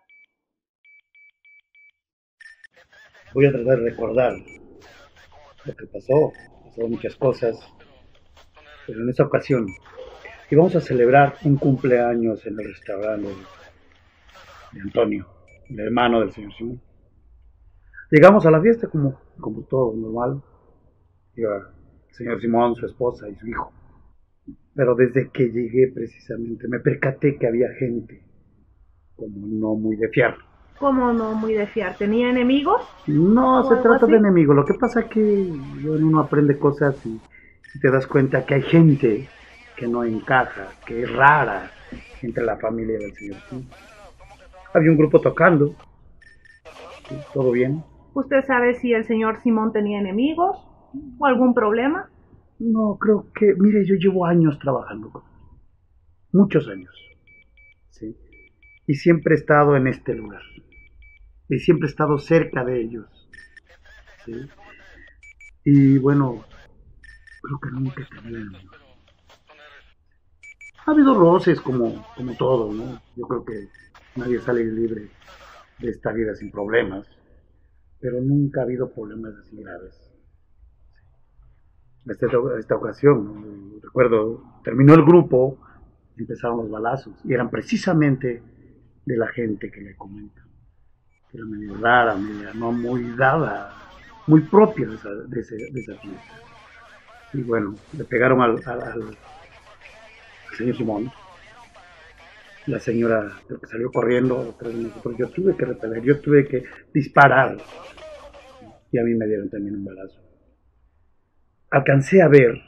Voy a tratar de recordar lo que pasó. Pasaron muchas cosas, pero en esta ocasión íbamos a celebrar un cumpleaños en el restaurante de Antonio, el hermano del señor Simón. Llegamos a la fiesta como todo normal. Iba el señor Simón, su esposa y su hijo. Pero desde que llegué precisamente me percaté que había gente como no muy de fiar. ¿Cómo no muy de fiar? ¿Tenía enemigos? No se algo trata así? de enemigos. Lo que pasa es que uno aprende cosas y te das cuenta que hay gente que no encaja, que es rara entre la familia del señor Simón. Había un grupo tocando. Sí, todo bien. ¿Usted sabe si el señor Simón tenía enemigos o algún problema? No, creo que, mire, yo llevo años trabajando con él. Muchos años. ¿Sí? Y siempre he estado en este lugar. Y siempre he estado cerca de ellos. ¿Sí? Y bueno, creo que nunca he tenido enemigos. Ha habido roces como todo, ¿no? Yo creo que nadie sale libre de esta vida sin problemas. Pero nunca ha habido problemas así graves. Esta ocasión, ¿no? Recuerdo, terminó el grupo, empezaron los balazos, y eran precisamente de la gente que le comento. Era medio rara, media no muy dada, muy propia de esa fiesta. Y bueno, le pegaron al señor Simón. La señora creo que salió corriendo detrás de nosotros. Yo tuve que repeler, yo tuve que disparar. Y a mí me dieron también un balazo. Alcancé a ver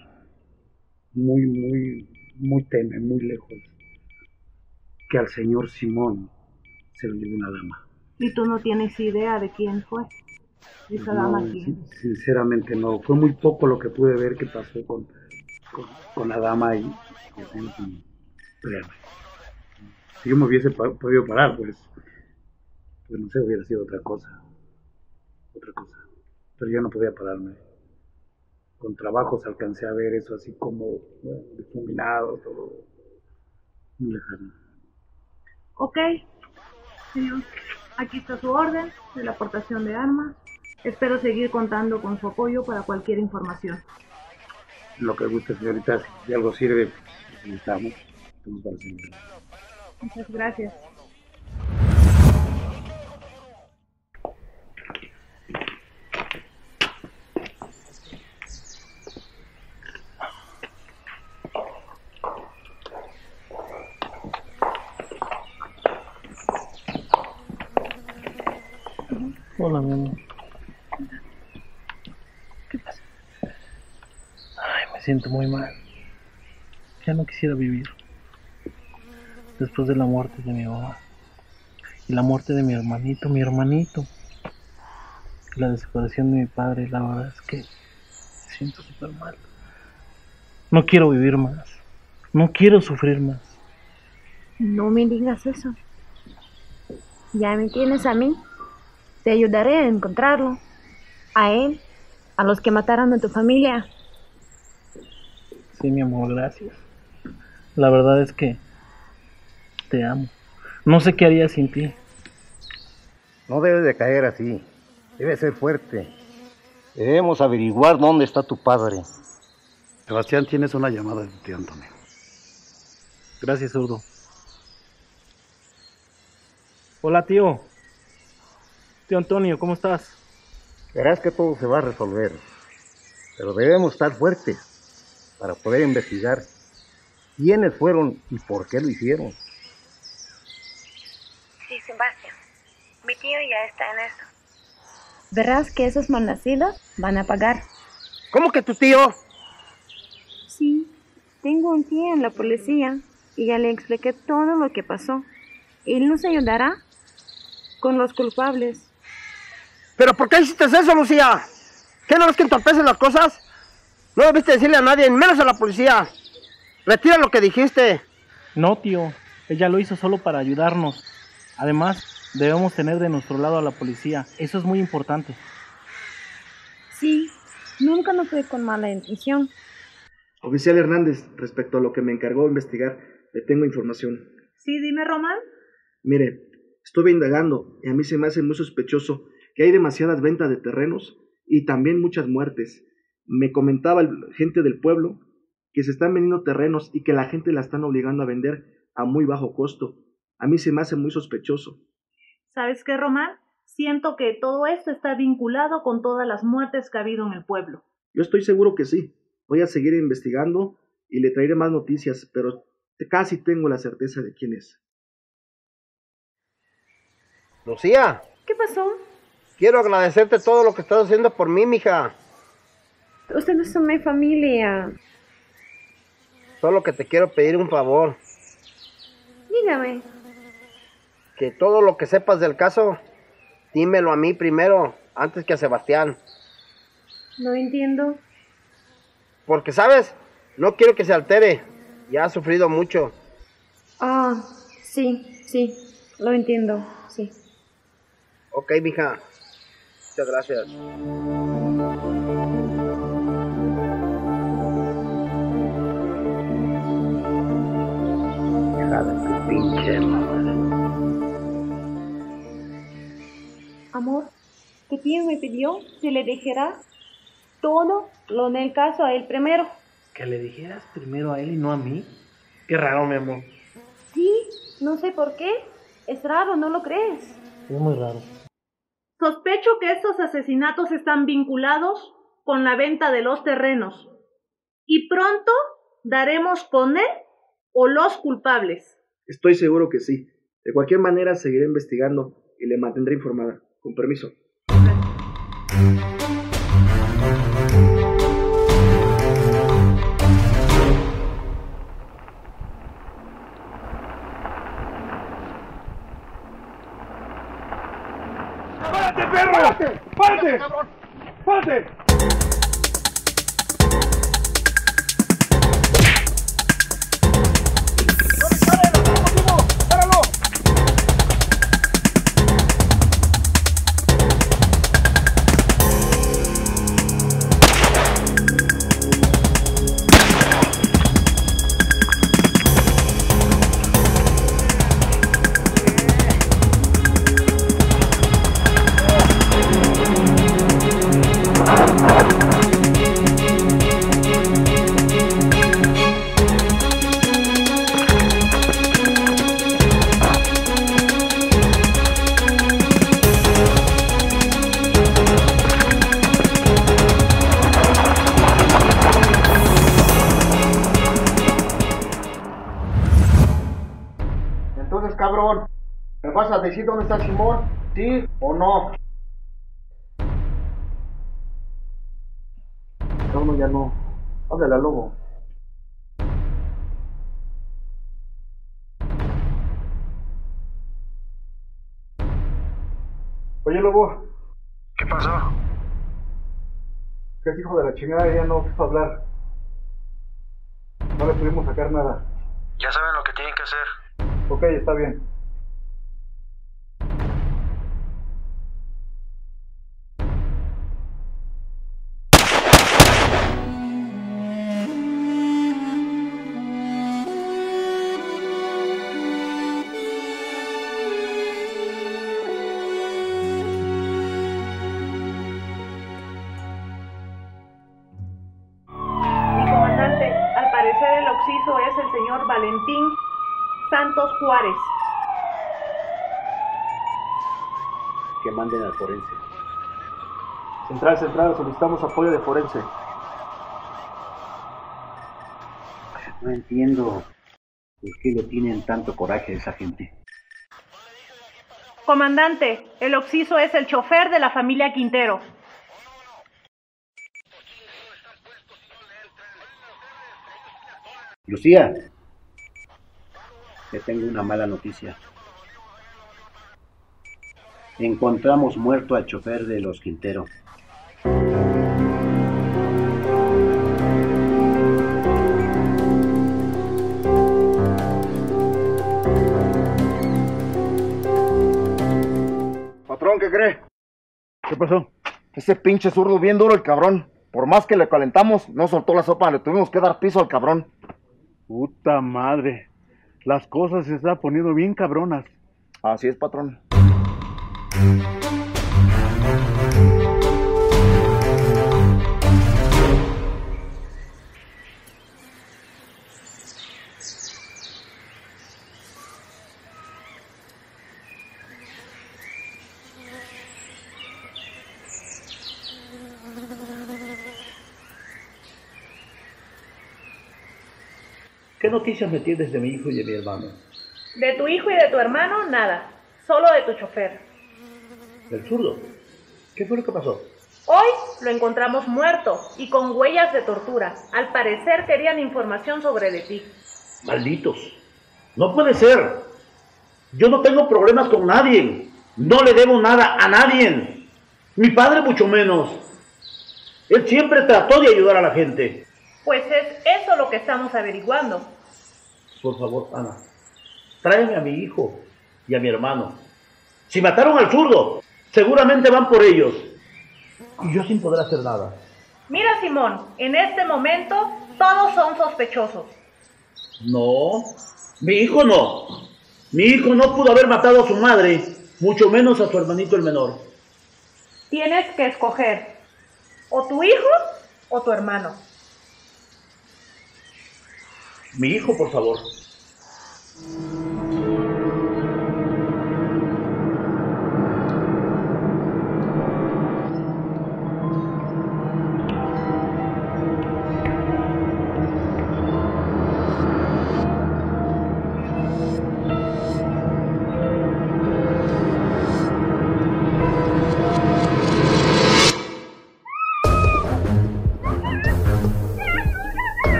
muy tenue, muy lejos, que al señor Simón se lo llevó una dama. ¿Y tú no tienes idea de quién fue? Esa dama, ¿quién? Sinceramente no. Fue muy poco lo que pude ver que pasó con la dama y el señor Simón. Créame. Si yo me hubiese podido parar, pues no sé, hubiera sido otra cosa. Pero yo no podía pararme. Con trabajos alcancé a ver eso así como difuminado, todo muy lejano. Ok, señor, aquí está su orden de la aportación de armas. Espero seguir contando con su apoyo para cualquier información. Lo que guste, señorita, si algo sirve, pues necesitamos. Estamos para servir. Muchas gracias. Hola, mi amor. ¿Qué pasa? Ay, me siento muy mal. Ya no quisiera vivir. Después de la muerte de mi mamá. Y la muerte de mi hermanito. Y la desaparición de mi padre, la verdad es que me siento súper mal. No quiero vivir más. No quiero sufrir más. No me digas eso. Ya me tienes a mí. Te ayudaré a encontrarlo. A él, a los que mataron a tu familia. Sí, mi amor, gracias. La verdad es que te amo. No sé qué haría sin ti. No debes de caer así. Debes ser fuerte. Debemos averiguar dónde está tu padre. Sebastián, tienes una llamada de tu tío Antonio. Gracias, zurdo. Hola, tío. Tío Antonio, ¿cómo estás? Verás que todo se va a resolver. Pero debemos estar fuertes para poder investigar quiénes fueron y por qué lo hicieron. Sí, Sebastián. Mi tío ya está en eso. Verás que esos malnacidos van a pagar. ¿Cómo que tu tío? Sí, tengo un tío en la policía y ya le expliqué todo lo que pasó. Él nos ayudará con los culpables. ¿Pero por qué hiciste eso, Lucía? ¿Qué no ves que entorpecen las cosas? No debiste decirle a nadie, ni menos a la policía. Retira lo que dijiste. No, tío. Ella lo hizo solo para ayudarnos. Además, debemos tener de nuestro lado a la policía. Eso es muy importante. Sí, nunca nos fue con mala intención. Oficial Hernández, respecto a lo que me encargó de investigar, le tengo información. Sí, dime, Román. Mire, estuve indagando y a mí se me hace muy sospechoso que hay demasiadas ventas de terrenos y también muchas muertes. Me comentaba gente del pueblo que se están vendiendo terrenos y que la gente la están obligando a vender a muy bajo costo. A mí se me hace muy sospechoso. ¿Sabes qué, Román? Siento que todo esto está vinculado con todas las muertes que ha habido en el pueblo. Yo estoy seguro que sí. Voy a seguir investigando y le traeré más noticias, pero casi tengo la certeza de quién es. Lucía, ¿Qué pasó? quiero agradecerte todo lo que estás haciendo por mí, mija. Ustedes son mi familia. Solo que te quiero pedir un favor. Dígame. Que todo lo que sepas del caso, dímelo a mí primero, antes que a Sebastián. No entiendo. Porque, ¿sabes? No quiero que se altere. Ya ha sufrido mucho. Ah, sí, lo entiendo, sí. Ok, mija. Muchas gracias. Hija de tu pinche madre. Amor, tu tío me pidió que le dijera todo lo en el caso a él primero. ¿Que le dijeras primero a él y no a mí? Qué raro, mi amor. Sí, no sé por qué. Es raro, ¿no lo crees? Es muy raro. Sospecho que estos asesinatos están vinculados con la venta de los terrenos. Y pronto daremos con él o los culpables. Estoy seguro que sí. De cualquier manera seguiré investigando y le mantendré informada. Con permiso. ¡Párate, perro! ¡Párate! ¡Párate! Entonces, cabrón, ¿me vas a decir dónde está Simón? ¿Sí o no? No, ya no. Háblale al lobo. Oye, lobo. ¿Qué pasó? Que ese hijo de la chingada ya no quiso hablar. No le pudimos sacar nada. Ya saben lo que tienen que hacer. Ok, está bien. Es el señor Valentín Santos Juárez. Que manden al forense. Central, solicitamos apoyo de forense. No entiendo por qué le tienen tanto coraje a esa gente. Comandante, el occiso es el chofer de la familia Quintero. Lucía, te tengo una mala noticia. Encontramos muerto al chofer de los Quintero. Patrón, ¿qué cree? ¿Qué pasó? Ese pinche zurdo bien duro el cabrón. Por más que le calentamos, no soltó la sopa, le tuvimos que dar piso al cabrón. Puta madre. Las cosas se están poniendo bien cabronas. Así es, patrón. ¿Qué noticias me tienes de mi hijo y de mi hermano? De tu hijo y de tu hermano, nada. Solo de tu chofer. ¿Del zurdo? ¿Qué fue lo que pasó? Hoy lo encontramos muerto y con huellas de tortura. Al parecer querían información sobre de ti. Malditos. No puede ser. Yo no tengo problemas con nadie. No le debo nada a nadie. Mi padre mucho menos. Él siempre trató de ayudar a la gente. Pues es eso lo que estamos averiguando. Por favor, Ana, tráeme a mi hijo y a mi hermano. Si mataron al zurdo, seguramente van por ellos. Y yo sin poder hacer nada. Mira, Simón, en este momento todos son sospechosos. No, mi hijo no. Mi hijo no pudo haber matado a su madre, mucho menos a su hermanito el menor. Tienes que escoger o tu hijo o tu hermano. Mi hijo, por favor.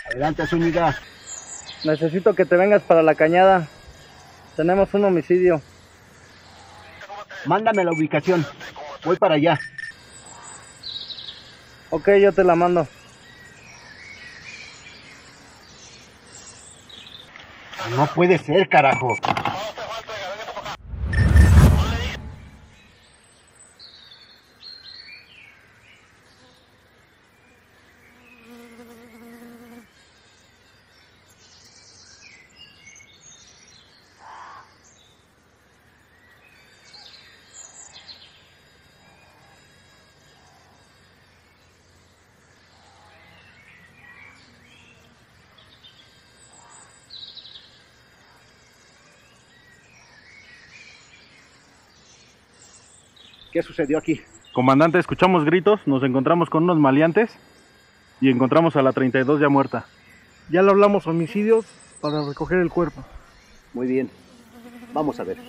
Adelante, Zúñiga. Necesito que te vengas para la cañada. Tenemos un homicidio. Mándame la ubicación. Voy para allá. Ok, yo te la mando. No puede ser, carajo. ¿Qué sucedió aquí? Comandante, escuchamos gritos, nos encontramos con unos maleantes y encontramos a la 32 ya muerta. Ya le hablamos a homicidios para recoger el cuerpo. Muy bien. Vamos a ver.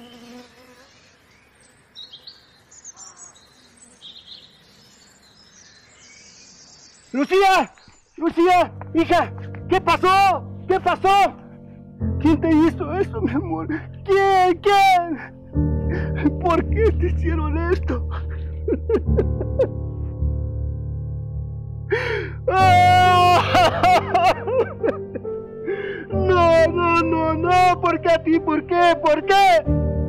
¡Lucía! ¡Lucía! ¡Hija! ¿Qué pasó? ¿Qué pasó? ¿Quién te hizo esto, mi amor? ¿Quién? ¿Quién? ¿Por qué te hicieron esto? No, no, no, no. ¿Por qué a ti? ¿Por qué? ¿Por qué?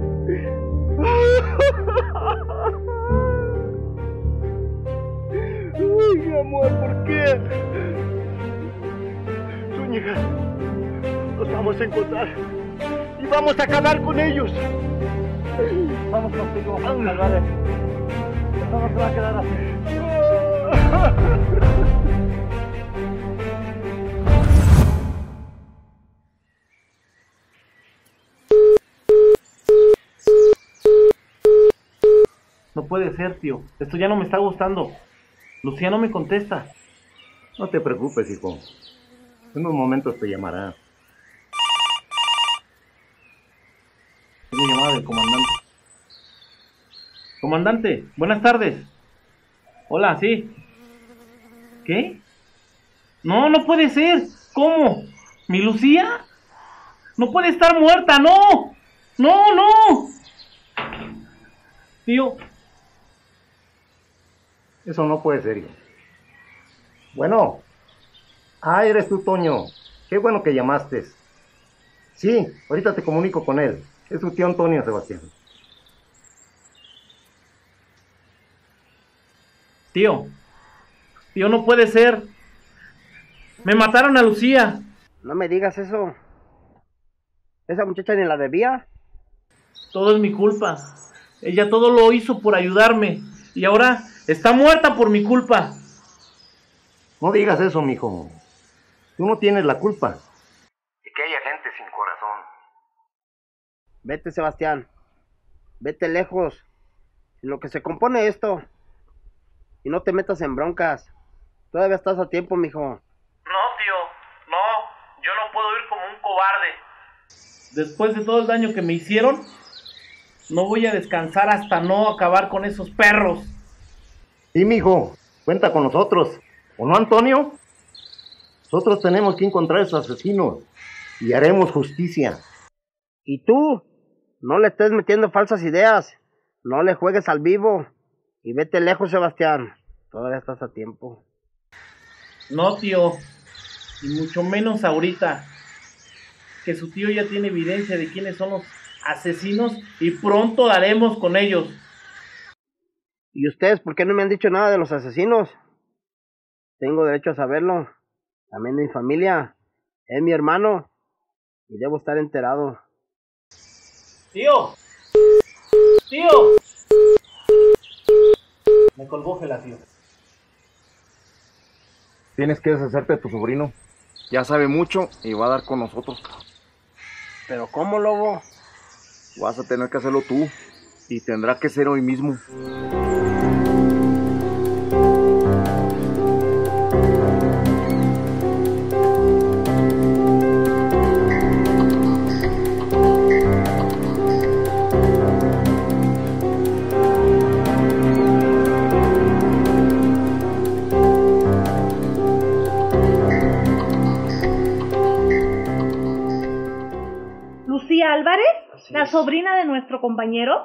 Uy, mi amor, ¿por qué? Zúñiga, nos vamos a encontrar y vamos a acabar con ellos. Vamos contigo, Calvares. Esto no se va a quedar así. No puede ser, tío. Esto ya no me está gustando. Lucía no me contesta. No te preocupes, hijo. En unos momentos te llamará. Es la llamada del comandante. Comandante, buenas tardes. Hola, sí. ¿Qué? No, no puede ser. ¿Cómo? ¿Mi Lucía? No puede estar muerta, no. No, no. Tío. Eso no puede ser, hijo. Bueno. Ah, eres tú, Toño. Qué bueno que llamaste. Sí, ahorita te comunico con él. Es su tío Antonio, Sebastián. Tío, no puede ser. Me mataron a Lucía. No me digas eso. ¿Esa muchacha ni la debía? Todo es mi culpa. Ella todo lo hizo por ayudarme. Y ahora está muerta por mi culpa. No digas eso, mijo. Tú no tienes la culpa. Y que haya gente sin corazón. Vete, Sebastián. Vete lejos. En lo que se compone esto. Y no te metas en broncas. Todavía estás a tiempo, mijo. No, tío. No. Yo no puedo ir como un cobarde. Después de todo el daño que me hicieron, no voy a descansar hasta no acabar con esos perros. Sí, mijo. Cuenta con nosotros. ¿O no, Antonio? Nosotros tenemos que encontrar a esos asesinos. Y haremos justicia. ¿Y tú? No le estés metiendo falsas ideas. No le juegues al vivo. Y vete lejos, Sebastián. Todavía estás a tiempo. No, tío. Y mucho menos ahorita. Que su tío ya tiene evidencia de quiénes son los asesinos y pronto daremos con ellos. ¿Y ustedes por qué no me han dicho nada de los asesinos? Tengo derecho a saberlo. También de mi familia. Es mi hermano. Y debo estar enterado. ¡Tío! ¡Tío! Me colgó Gelacio. Tienes que deshacerte de tu sobrino. Ya sabe mucho y va a dar con nosotros. ¿Pero cómo, lobo? Vas a tener que hacerlo tú. Y tendrá que ser hoy mismo. Álvarez? ¿La sobrina de nuestro compañero?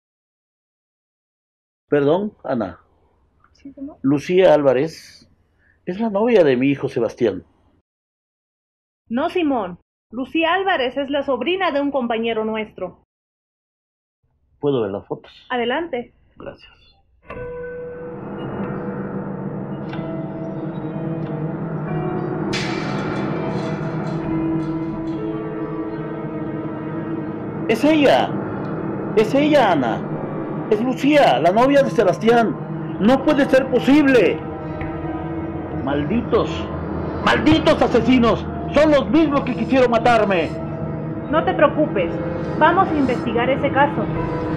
Perdón, Ana. Lucía Álvarez es la novia de mi hijo Sebastián. No, Simón. Lucía Álvarez es la sobrina de un compañero nuestro. ¿Puedo ver las fotos? Adelante. Gracias. Es ella, Ana. Es Lucía, la novia de Sebastián. No puede ser posible. Malditos asesinos. Son los mismos que quisieron matarme. No te preocupes. Vamos a investigar ese caso.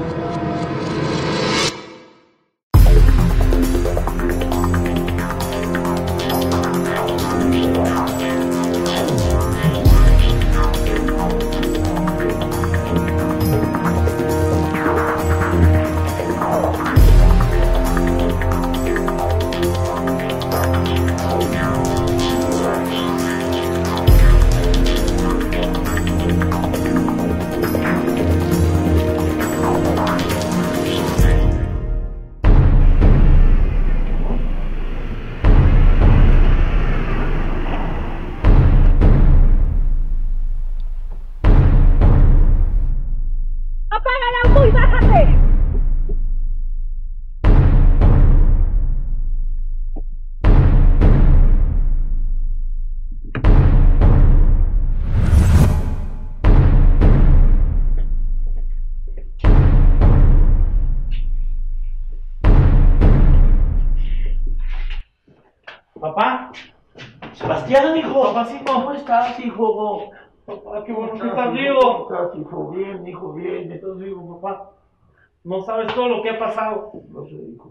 Papá. Sebastián, hijo. Papacito, ¿cómo estás, hijo? Papá, qué bueno que estás vivo. ¿Cómo estás, hijo? Bien, hijo, bien. ¿Estás vivo, papá? No sabes todo lo que ha pasado. Lo sé, hijo.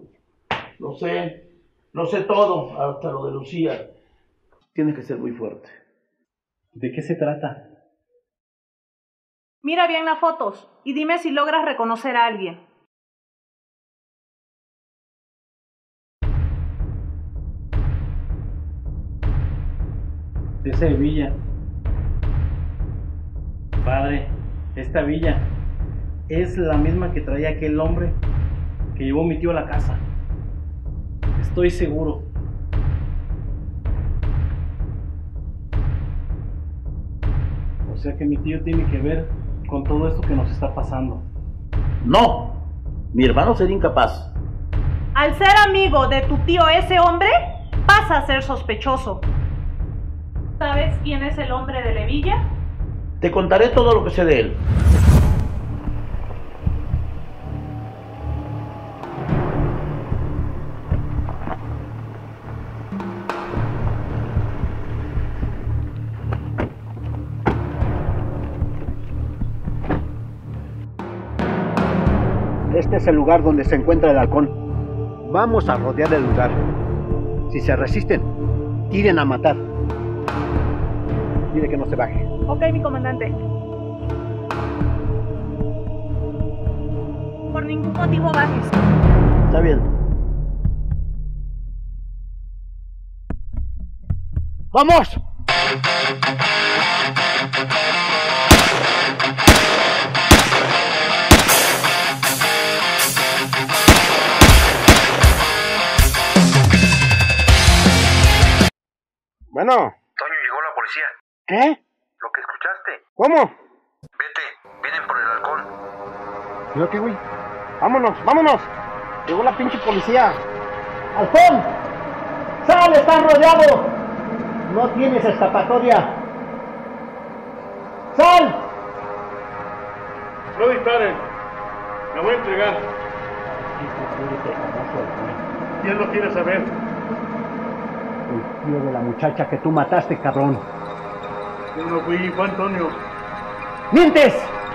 Lo sé todo, hasta lo de Lucía. Tienes que ser muy fuerte. ¿De qué se trata? Mira bien las fotos y dime si logras reconocer a alguien. Esa villa. Padre, esta villa es la misma que traía aquel hombre que llevó mi tío a la casa. Estoy seguro. O sea que mi tío tiene que ver con todo esto que nos está pasando. ¡No! Mi hermano sería incapaz. Al ser amigo de tu tío ese hombre, pasa a ser sospechoso. ¿Sabes quién es el hombre de la villa? Te contaré todo lo que sé de él. Este es el lugar donde se encuentra el halcón. Vamos a rodear el lugar. Si se resisten, tiren a matar. Dile que no se baje. Ok, mi comandante. Por ningún motivo bajes. Está bien. ¡Vamos! Bueno. Toño, llegó la policía. ¿Qué? Lo que escuchaste. ¿Cómo? Vete, vienen por el halcón. ¿Yo qué, güey? ¡Vámonos, vámonos! Llegó la pinche policía. ¡Halcón! ¡Sal, están rodeados! No tienes escapatoria. ¡Sal! No disparen. Me voy a entregar. ¿Quién lo quiere saber? El tío de la muchacha que tú mataste, cabrón. Yo no fui, fue Antonio. ¡Mientes!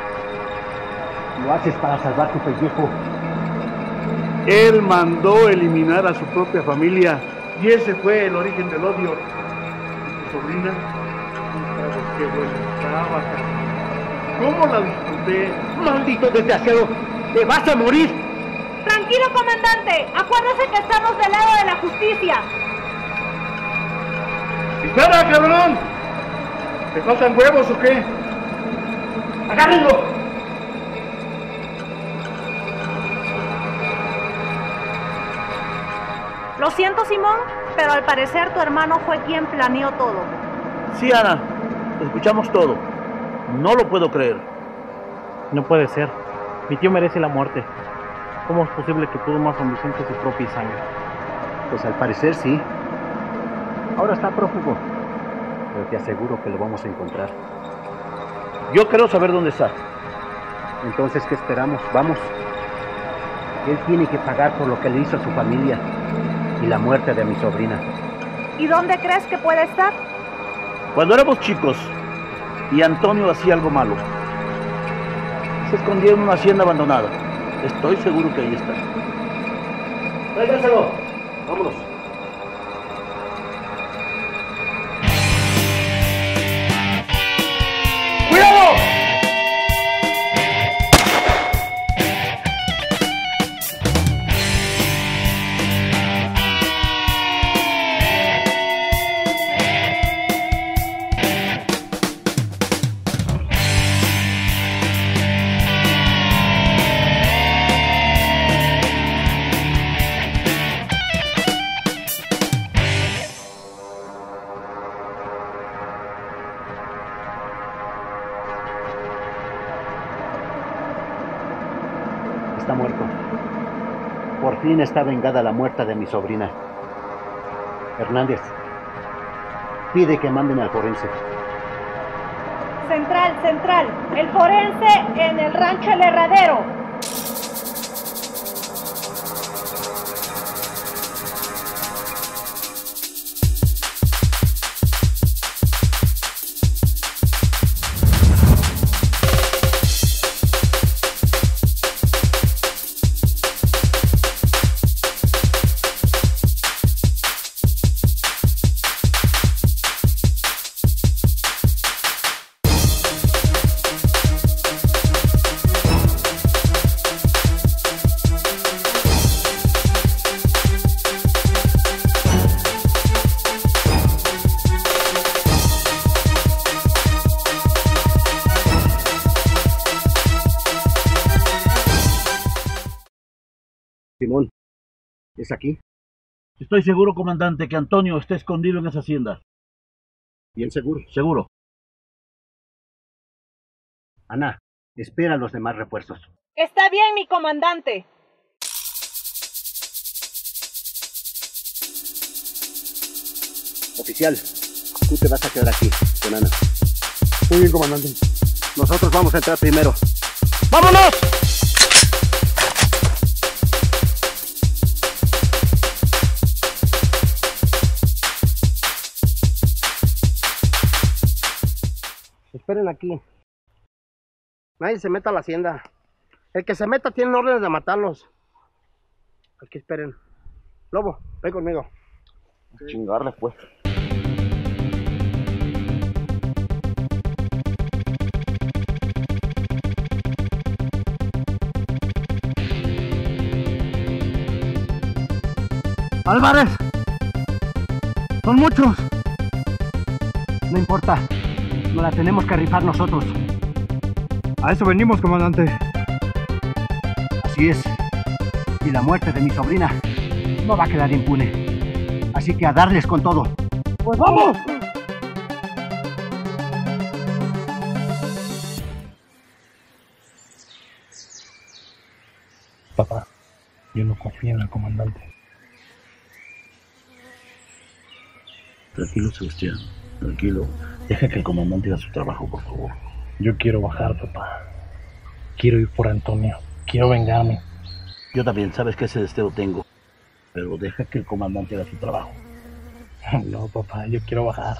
Lo haces para salvar tu pellejo. Él mandó eliminar a su propia familia y ese fue el origen del odio. ¿Y tu sobrina? ¿Sabes qué buena estaba? ¿Cómo la disfruté? ¡Maldito desgraciado! ¡Te vas a morir! Tranquilo, comandante. Acuérdese que estamos del lado de la justicia. ¡Espera, cabrón! ¿Te faltan huevos o qué? ¡Agárrenlo! Lo siento, Simón, pero al parecer tu hermano fue quien planeó todo. Sí, Ana, escuchamos todo. No lo puedo creer. No puede ser. Mi tío merece la muerte. ¿Cómo es posible que pudo más ambición que su propia sangre? Pues al parecer sí. Ahora está prófugo, pero te aseguro que lo vamos a encontrar. Yo quiero saber dónde está. Entonces, ¿qué esperamos? Vamos. Él tiene que pagar por lo que le hizo a su familia y la muerte de mi sobrina. ¿Y dónde crees que puede estar? Cuando éramos chicos y Antonio hacía algo malo, se escondía en una hacienda abandonada. Estoy seguro que ahí está. Tráiganselo. Vámonos. ¡Cuidado! Está muerto. Por fin está vengada la muerte de mi sobrina. Hernández, pide que manden al forense. Central. El forense en el rancho El Herradero. Simón, ¿es aquí? Estoy seguro, comandante, que Antonio está escondido en esa hacienda. Bien seguro. Seguro. Ana, espera a los demás refuerzos. Está bien, mi comandante. Oficial, tú te vas a quedar aquí con Ana. Muy bien, comandante. Nosotros vamos a entrar primero. ¡Vámonos! Esperen aquí. Nadie se meta a la hacienda. El que se meta tiene órdenes de matarlos. Aquí esperen. Lobo, ven conmigo. Chingarle, pues. Álvarez. Son muchos. No importa. No la tenemos que rifar nosotros. A eso venimos, comandante. Así es. Y la muerte de mi sobrina no va a quedar impune. Así que a darles con todo. ¡Pues vamos! Papá, yo no confío en el comandante. Tranquilo, Sebastián. Tranquilo. Deja que el comandante haga su trabajo, por favor. Yo quiero bajar, papá. Quiero ir por Antonio. Quiero vengarme. Yo también, sabes que ese deseo tengo. Pero deja que el comandante haga su trabajo. No, papá, yo quiero bajar.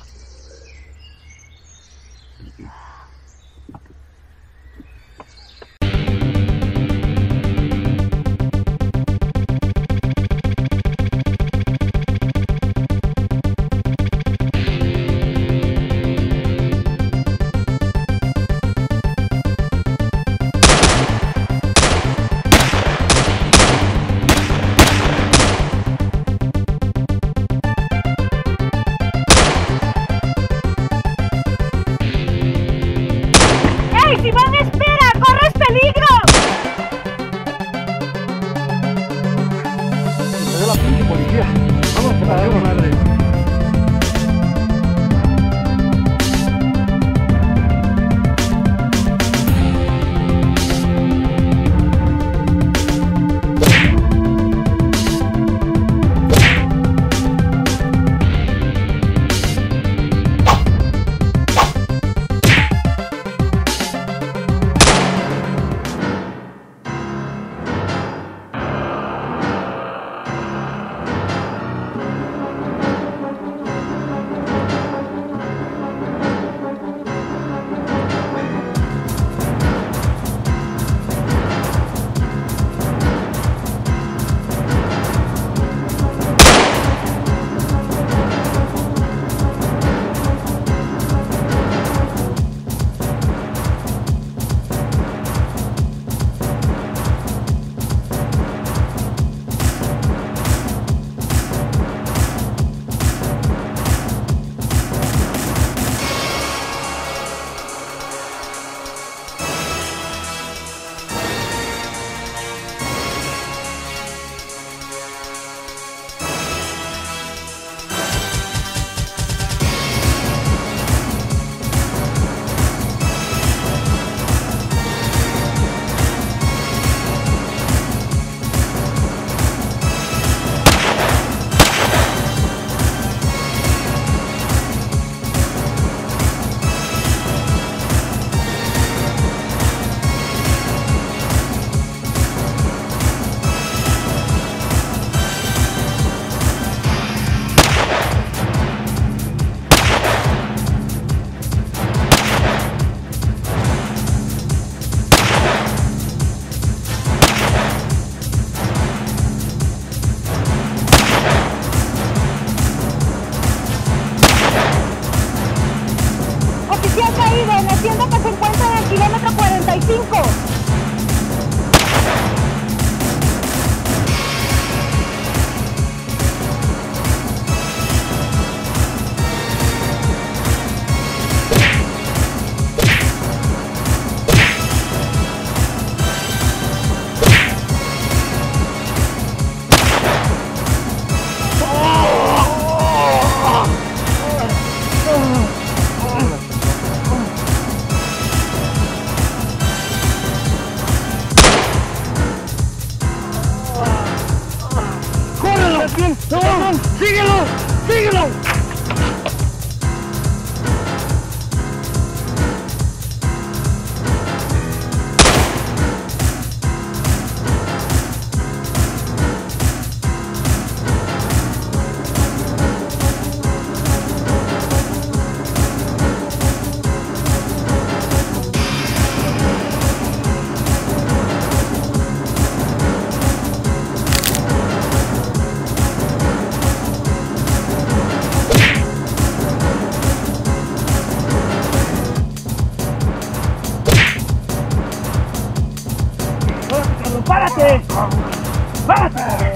uno que se encuentra en el kilómetro 45. ¡Síguelo! ¡Síguelo! ¡Párate! ¡Párate!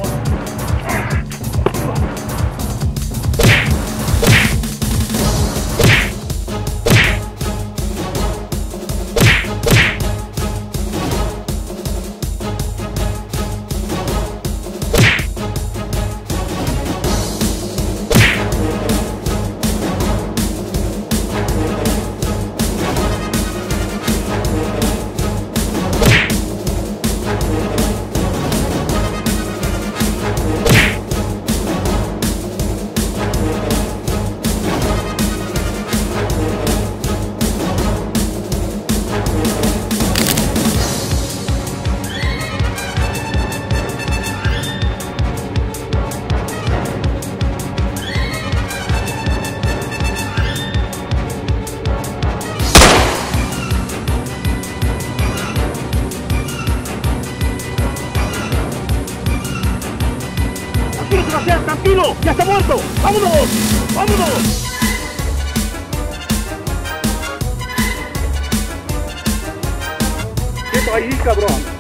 ¡Tranquilo! ¡Ya está muerto! ¡Vámonos! ¡Vámonos! ¡Quieto ahí, cabrón!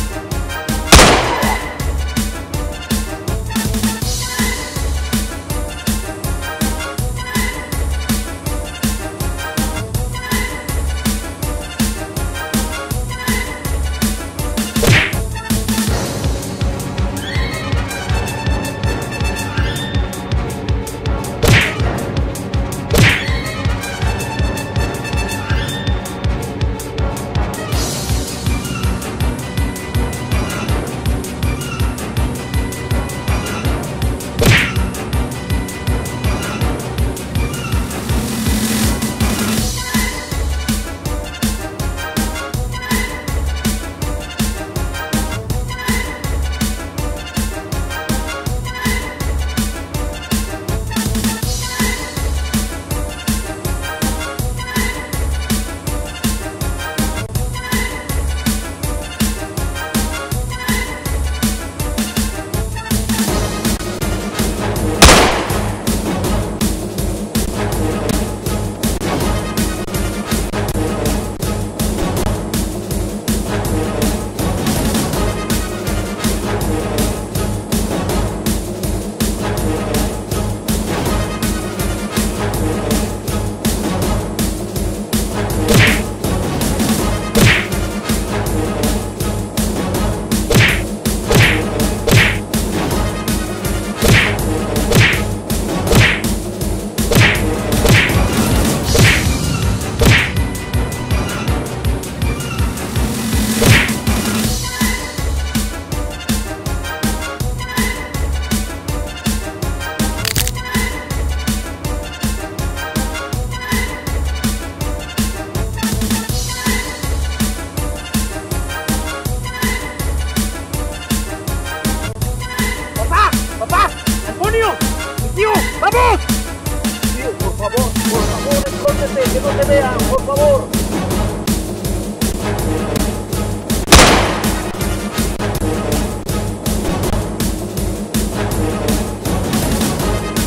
¡Vamos! Tío, por favor, escóndete, que no te vean, por favor.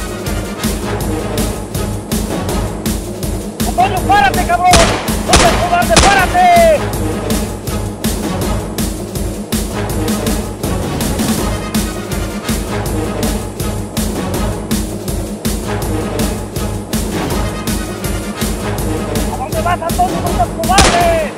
¡Antonio, párate, cabrón! ¡No te cobarde! ¡Párate! ¿A dónde vas, Antonio? ¡No seas cobarde!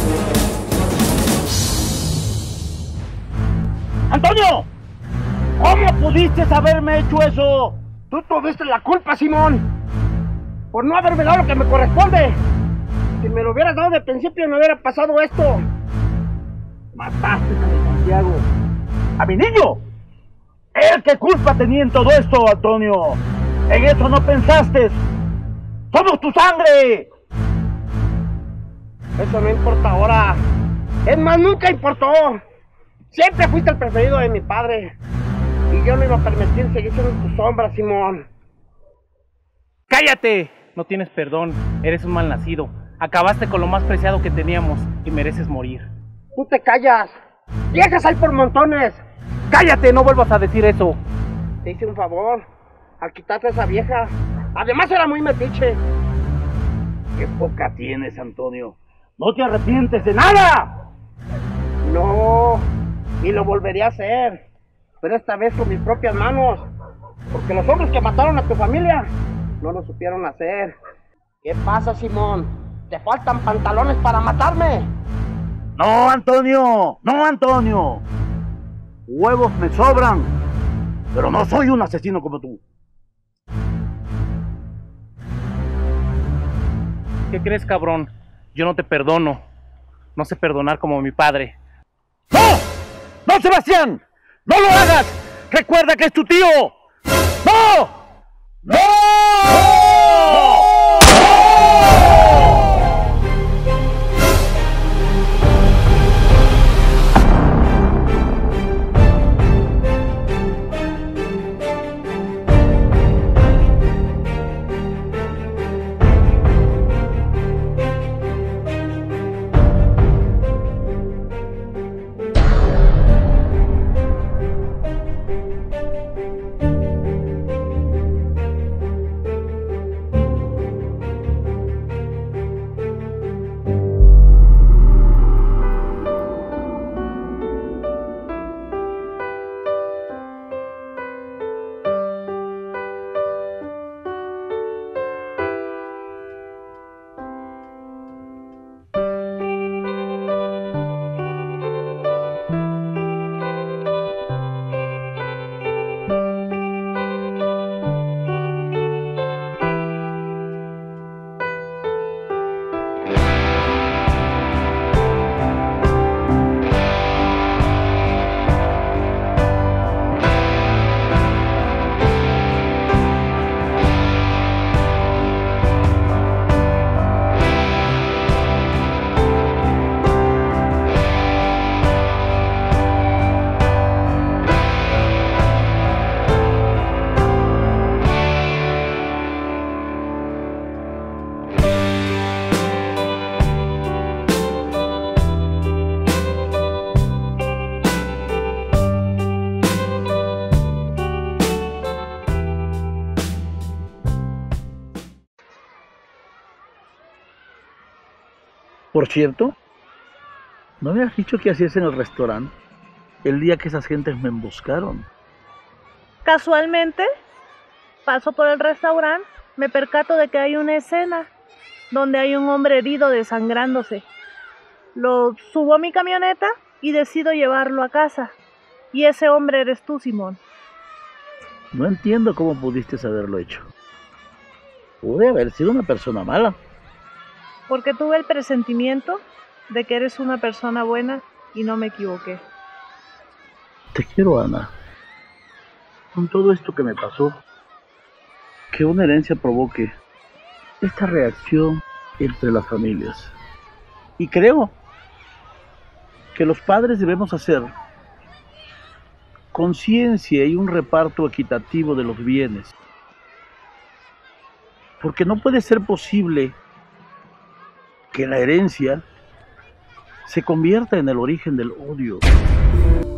¡Antonio! ¿Cómo pudiste haberme hecho eso? Tú tuviste la culpa, Simón, por no haberme dado lo que me corresponde. Si me lo hubieras dado de principio no hubiera pasado esto. Mataste a mi Santiago, a mi niño. ¿Él qué culpa tenía en todo esto, Antonio? En eso no pensaste. ¡Somos tu sangre! Eso no importa ahora. Es más, nunca importó. Siempre fuiste el preferido de mi padre. Y yo no iba a permitir seguir siendo tu sombra, Simón. ¡Cállate! No tienes perdón. Eres un malnacido. Acabaste con lo más preciado que teníamos y mereces morir. Tú te callas. Viejas hay por montones. ¡Cállate! No vuelvas a decir eso. Te hice un favor al quitarte a esa vieja. Además era muy metiche. ¡Qué poca tienes, Antonio! ¡No te arrepientes de nada! No, y lo volvería a hacer. Pero esta vez con mis propias manos. Porque los hombres que mataron a tu familia no lo supieron hacer. ¿Qué pasa, Simón? ¿Te faltan pantalones para matarme? ¡No, Antonio! ¡No, Antonio! Huevos me sobran, pero no soy un asesino como tú. ¿Qué crees, cabrón? Yo no te perdono. No sé perdonar como mi padre. ¡No! ¡No, Sebastián! ¡No lo hagas! ¡Recuerda que es tu tío! ¡No! ¡No! Por cierto, ¿no me has dicho qué hacías en el restaurante el día que esas gentes me emboscaron? Casualmente, paso por el restaurante, me percato de que hay una escena donde hay un hombre herido desangrándose. Lo subo a mi camioneta y decido llevarlo a casa. Y ese hombre eres tú, Simón. No entiendo cómo pudiste haberlo hecho. Pude haber sido una persona mala. Porque tuve el presentimiento de que eres una persona buena y no me equivoqué. Te quiero, Ana. Con todo esto que me pasó, que una herencia provoque esta reacción entre las familias. Y creo que los padres debemos hacer conciencia y un reparto equitativo de los bienes. Porque no puede ser posible que la herencia se convierta en el origen del odio.